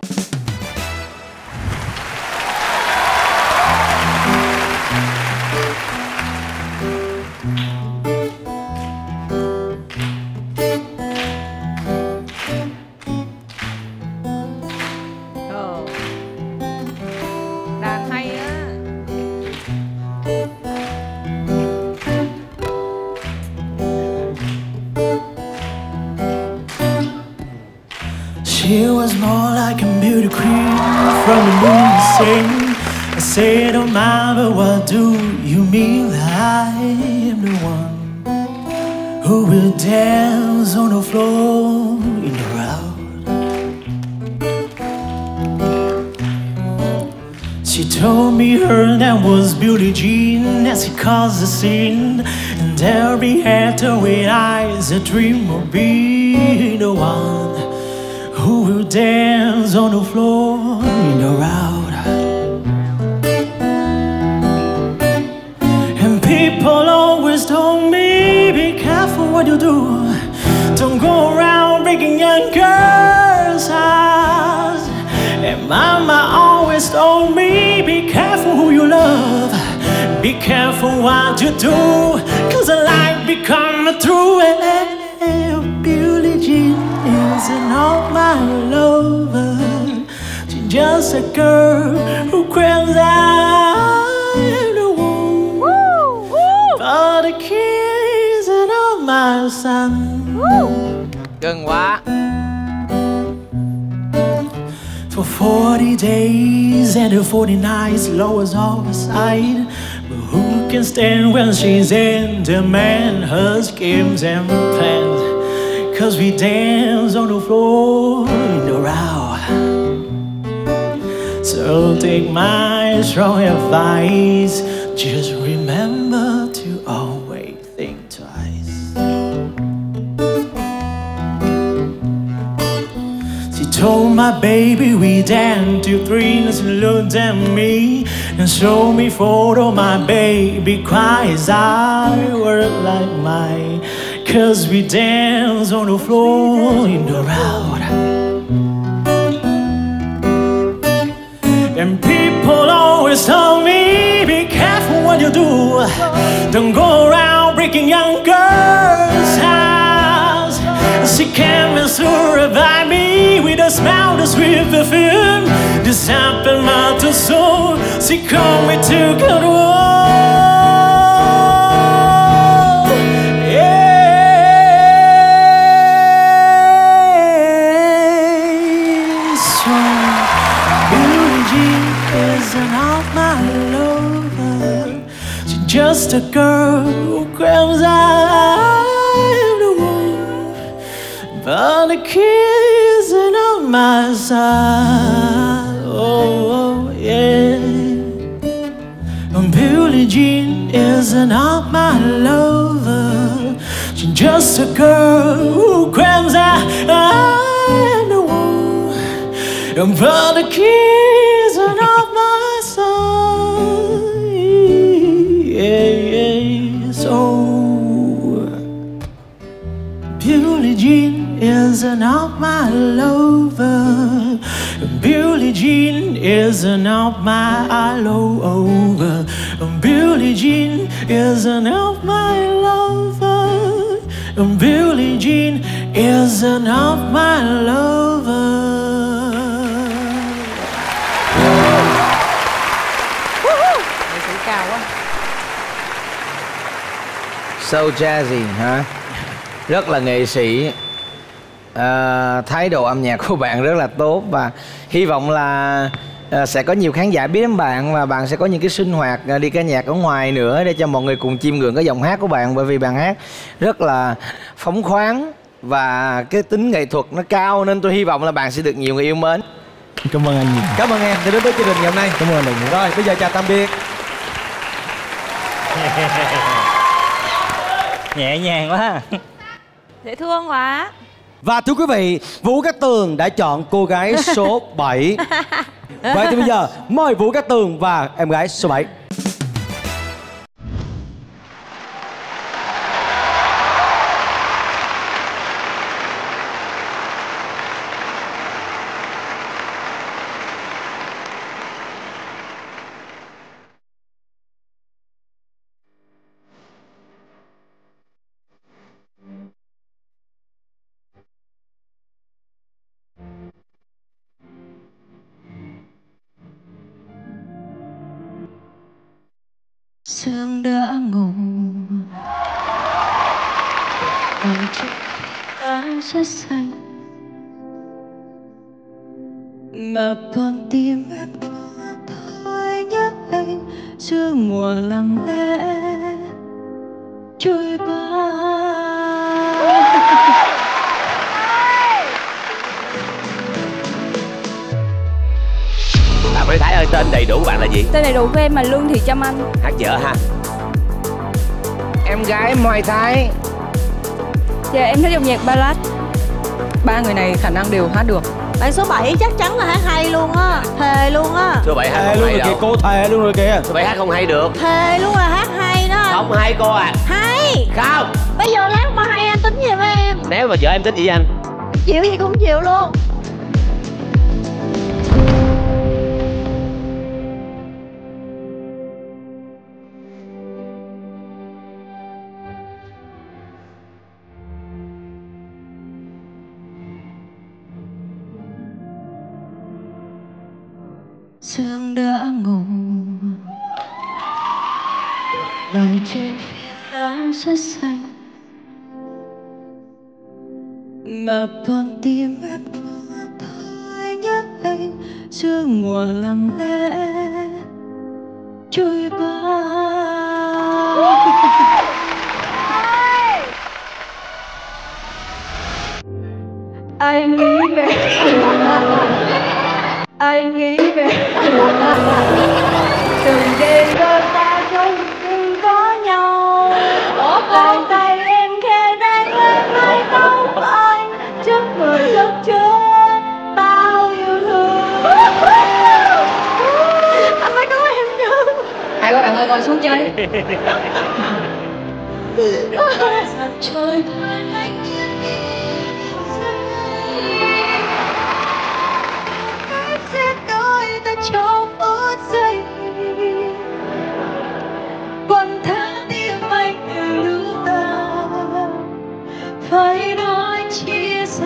Ờ. Đàn hay á. She was more like a beauty queen from the moon sing. I say don't mind, but what do you mean that I am the one? Who will dance on the floor in the crowd? She told me her name was Billie Jean, as she caused the scene. And every actor with eyes a dream of being the one who will dance on the floor in the crowd. And people always told me, be careful what you do. Don't go around breaking young girls' hearts. And mama always told me, be careful who you love. Be careful what you do, cause a light become true. And Billie Jean is not my lover. She's just a girl who cries out in the womb. For the kiss of my son. Gần quá. For forty days and the forty nights, lowers all aside. But who can stand when she's in demand? Her schemes and plans, cause we dance on the floor in the crowd. So take my strong advice, just remember to always think twice. She told my baby we dance to three, and she looked at me and showed me photo. My baby cries, I work like mine, cause we dance on the floor in the crowd. And people always tell me, be careful what you do. Don't go around breaking young girls' hearts. She came and survived me with a smile, the sweet perfume. This happened not too soon. She called me to control. Just a girl who grabs out the womb, but the kiss on my side. Oh, oh yeah. And Billie Jean is not my lover. She's just a girl who grabs out the womb, but the kiss on my side. Yeah, yeah, so Billie Jean is not my lover. Billie Jean is not my lover. Billie Jean is not my lover. Billie Jean is not my lover. Cao quá. So jazzy hả? Rất là nghệ sĩ. à, Thái độ âm nhạc của bạn rất là tốt. Và hy vọng là à, sẽ có nhiều khán giả biết đến bạn. Và bạn sẽ có những cái sinh hoạt à, đi ca nhạc ở ngoài nữa, để cho mọi người cùng chiêm ngưỡng cái giọng hát của bạn. Bởi vì bạn hát rất là phóng khoáng và cái tính nghệ thuật nó cao, nên tôi hy vọng là bạn sẽ được nhiều người yêu mến. Cảm ơn anh nhiều. Cảm ơn em đã đến với chương trình ngày hôm nay. Cảm ơn anh. Rồi bây giờ chào tạm biệt. Nhẹ nhàng quá. Dễ thương quá. Và thưa quý vị, Vũ Cát Tường đã chọn cô gái số bảy. Vậy thì bây giờ mời Vũ Cát Tường và em gái số bảy. Sương đã ngủ còn chiếc lá rất xanh, mà con tim em thôi nhớ anh. Sương mùa lặng lẽ trôi qua, Mai Thái ơi, tên đầy đủ của bạn là gì? Tên đầy đủ của em là Lương Thị Trâm Anh. Hát vợ ha. Em gái Mai Thái. Dạ em thích dòng nhạc ballad. Ba người này khả năng đều hát được. Bạn số bảy chắc chắn là hát hay luôn á. Thề luôn á. Số bảy hát Thề không luôn hay rồi kìa, đâu. cô thề luôn rồi kìa. Số bảy hát không hay được. Thề luôn là hát hay đó. Không hay cô à. Hay. Không. Bây giờ lát mà hay anh tính gì với em? Nếu mà vợ em tính gì với anh? Chịu gì cũng chịu luôn. Sương đã ngủ lòng trên lá rất xanh mà con tim em thôi nhớ anh sương mùa lặng lẽ trôi qua. Anh nghĩ về anh nghĩ về từng đêm đôi ta không từng có nhau. Tay tay em khe đánh lên mái tóc anh trước người giấc chứa bao yêu thương. Anh phải có em chứ. Hay quá bạn ơi, ngồi xuống chơi. Trời sẽ đôi ta trong phút giây quăng tháng tim anh từ lúc ta phải nói chia xa.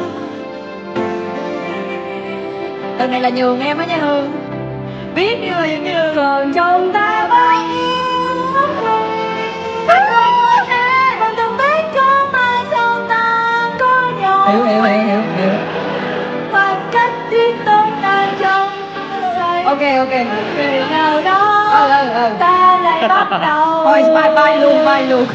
Lần này là nhường em á nha Hương. Biết người như còn trong ta bao nhiêu ngốc ngây. Anh không thể còn từng biết có mai sau ta có nhau. Hiểu hiểu hiểu hiểu hiểu. Khoảng cách riêng tôi đang trong say. Ok ok. Ngày nào đó ừ, ừ, ừ. ta lại bắt đầu. Thôi bye bye luôn bye luôn.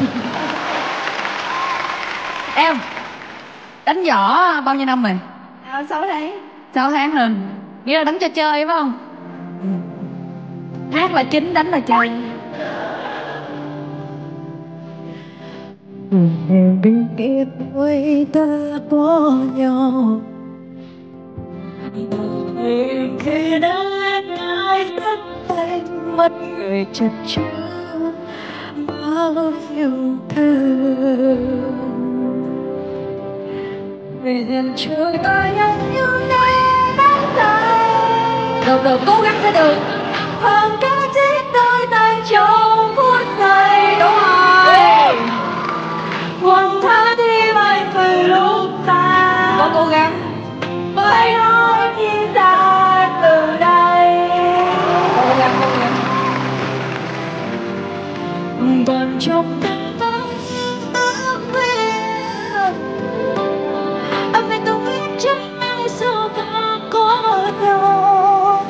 Em đánh võ bao nhiêu năm rồi? À, sáu tháng. Sáu tháng rồi. Nghĩa là đánh cho chơi phải không? Hát là chính, đánh là chơi. Em biết kiếp cuối ta bỏ nhau. Em khi đã ai tất anh mất người chật chứa bao yêu thương. Vì dần trôi ta nhanh như nét nắng tay. Được được, cố gắng sẽ được. Khoảng cách chết đôi tay trong phút giây. Đúng rồi. Quăng thả tim anh từ lúc ta Có cố gắng. phải nói chia xa từ đây. Cố gắng cố gắng. Còn trong ta bao nhiêu ước mơ. Anh phải không biết chắc mai sau ta có nhau.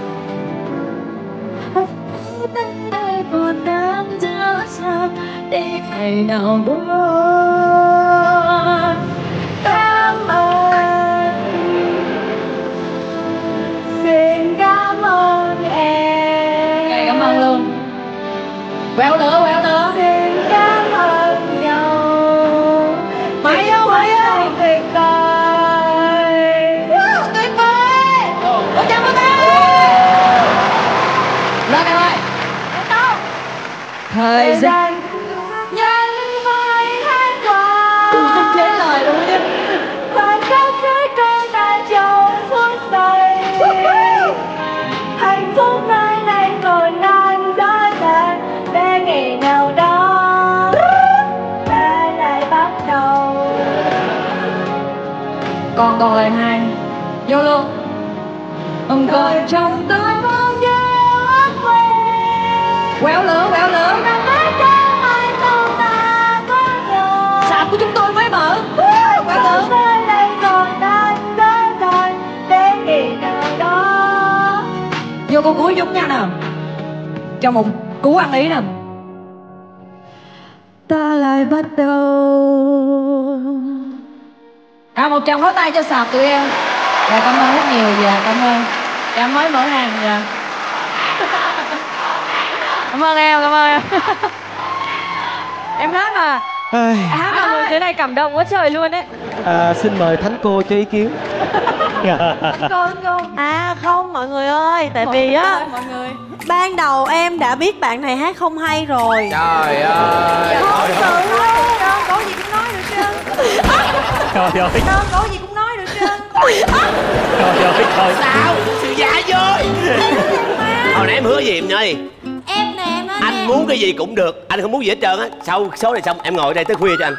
Anh đây còn đang dở dang để ngày nào đó cảm ơn. Xin cảm ơn em. Okay, cảm ơn luôn. Quẹo nữa quẹo nữa. Xin cảm ơn nhau. Mãi yêu mãi yêu tuyệt vời. Tuyệt vời. Một trăm một trăm. Lên em ơi. Thời gian nhanh vơi hết qua. Không chế lời luôn chứ. Khoảng cách với con ta trong phút giây. Hạnh phúc nơi này còn đang rõ ràng. Để ngày nào đó ta lại bắt đầu. Còn còn lời hai. Vô luôn. Không còn trong tôi bao nhiêu ước mơ. Quẹo nữa quẹo nữa. Sạp của chúng tôi mới mở. Quẹo nữa. Vô câu cuối chúng nha nào. Cho một cú ăn ý nào. Ta lại bắt đầu. À, một tràng pháo tay cho Sạp tụi em. Dạ cảm ơn rất nhiều. Dạ cảm ơn. Dạ mới mở hàng. Dạ Cảm ơn em, cảm ơn em. Em hát mà. Ai... Hát mà người thế này cảm động quá trời luôn đấy. À, xin mời Thánh cô cho ý kiến. Con không? À không mọi người ơi, tại vì á mọi người. ban đầu em đã biết bạn này hát không hay rồi. Trời ơi. Thật sự luôn. Đơn cổ gì cũng nói được trơn. Trời ơi. Đơn cổ gì cũng nói được trơn. Trời ơi, trời. Sao? Sự giả dối. Hồi nãy em hứa gì em nhớ đi. Em nè em nói Anh nè. muốn cái gì cũng được, anh không muốn gì hết trơn á. Sau số này xong em ngồi ở đây tới khuya cho anh.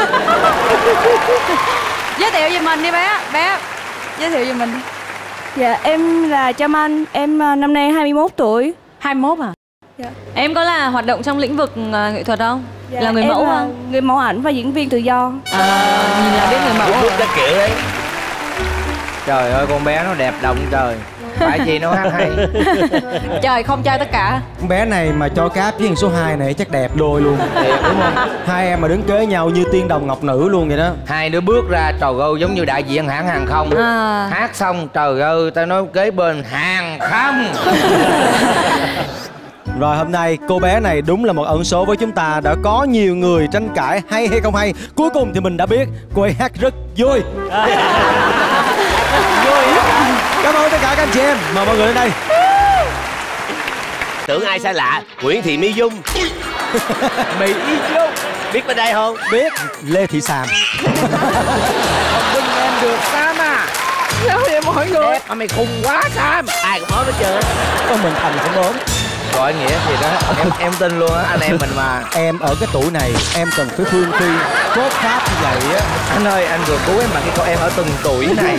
Giới thiệu về mình đi bé. Bé giới thiệu về mình đi. Dạ em là Trâm Anh, em à, năm nay hai mươi mốt tuổi. hai mươi mốt à? Dạ. Em có là hoạt động trong lĩnh vực uh, nghệ thuật không? Dạ, là người em mẫu là không? người mẫu ảnh và diễn viên tự do. À, nhìn là biết người mẫu Bước rồi. cái kiểu đấy. Trời ơi, con bé nó đẹp động trời. Phải gì nó hát hay. Trời không chơi tất cả. Con bé này mà cho cáp với thằng số hai này chắc đẹp đôi luôn. Đẹp đúng không? Hai em mà đứng kế nhau như tiên đồng ngọc nữ luôn vậy đó. Hai đứa bước ra trời ơi giống như đại diện hãng hàng không. À. Hát xong trời ơi tao nói kế bên hàng không. Rồi hôm nay cô bé này đúng là một ẩn số với chúng ta. Đã có nhiều người tranh cãi hay hay không hay. Cuối cùng thì mình đã biết cô ấy hát rất vui. Vui. Cảm ơn tất cả các anh chị em. Mời mọi người lên đây. Tưởng ai xa lạ, Nguyễn Thị Mỹ Dung. Mỹ Dung. Biết bên đây không? Biết. Lê Thị Sàm. Không tin em được Sam à. Sao vậy mọi người? Đẹp mà mày khùng quá Sam. Ai cũng nói hết trơn. Con mình thành không ốm. Gọi nghĩa thì đó em em tin luôn á anh em mình mà. Em ở cái tuổi này em cần phải phương phi cốt pháp như vậy á. Anh ơi anh vừa cứu em bằng cái câu em ở từng tuổi này.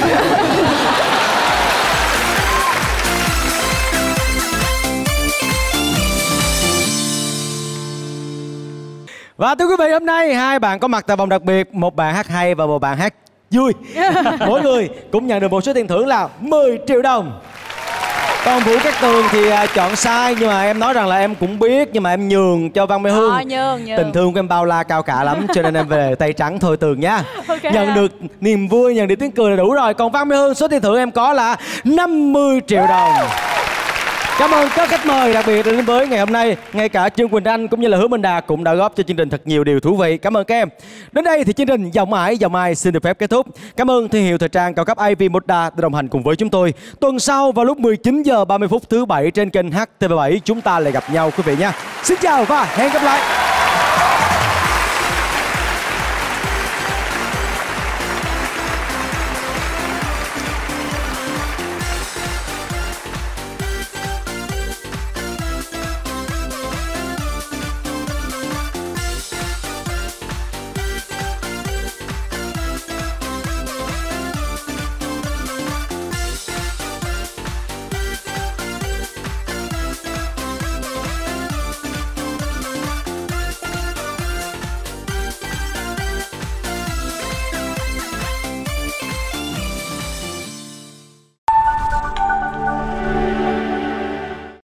Và thưa quý vị, hôm nay hai bạn có mặt tại vòng đặc biệt. Một bạn hát hay và một bạn hát vui. Mỗi người cũng nhận được một số tiền thưởng là mười triệu đồng. Còn Vũ Cát Tường thì à, chọn sai. Nhưng mà em nói rằng là em cũng biết. Nhưng mà em nhường cho Văn Mai Hương. Ờ, nhường, nhường. Tình thương của em bao la cao cả lắm. Cho nên em về tay trắng thôi Tường nha. Okay. Nhận được niềm vui, nhận được tiếng cười là đủ rồi. Còn Văn Mai Hương, số tiền thưởng em có là năm mươi triệu đồng. Cảm ơn các khách mời đặc biệt đến với ngày hôm nay. Ngay cả Trương Quỳnh Anh cũng như là Hứa Minh Đạt cũng đã góp cho chương trình thật nhiều điều thú vị. Cảm ơn các em. Đến đây thì chương trình Giọng Ải Giọng Ai xin được phép kết thúc. Cảm ơn thương hiệu thời trang cao cấp i vê Moda đã đồng hành cùng với chúng tôi. Tuần sau vào lúc mười chín giờ ba mươi phút thứ bảy trên kênh H T V bảy chúng ta lại gặp nhau quý vị nha. Xin chào và hẹn gặp lại.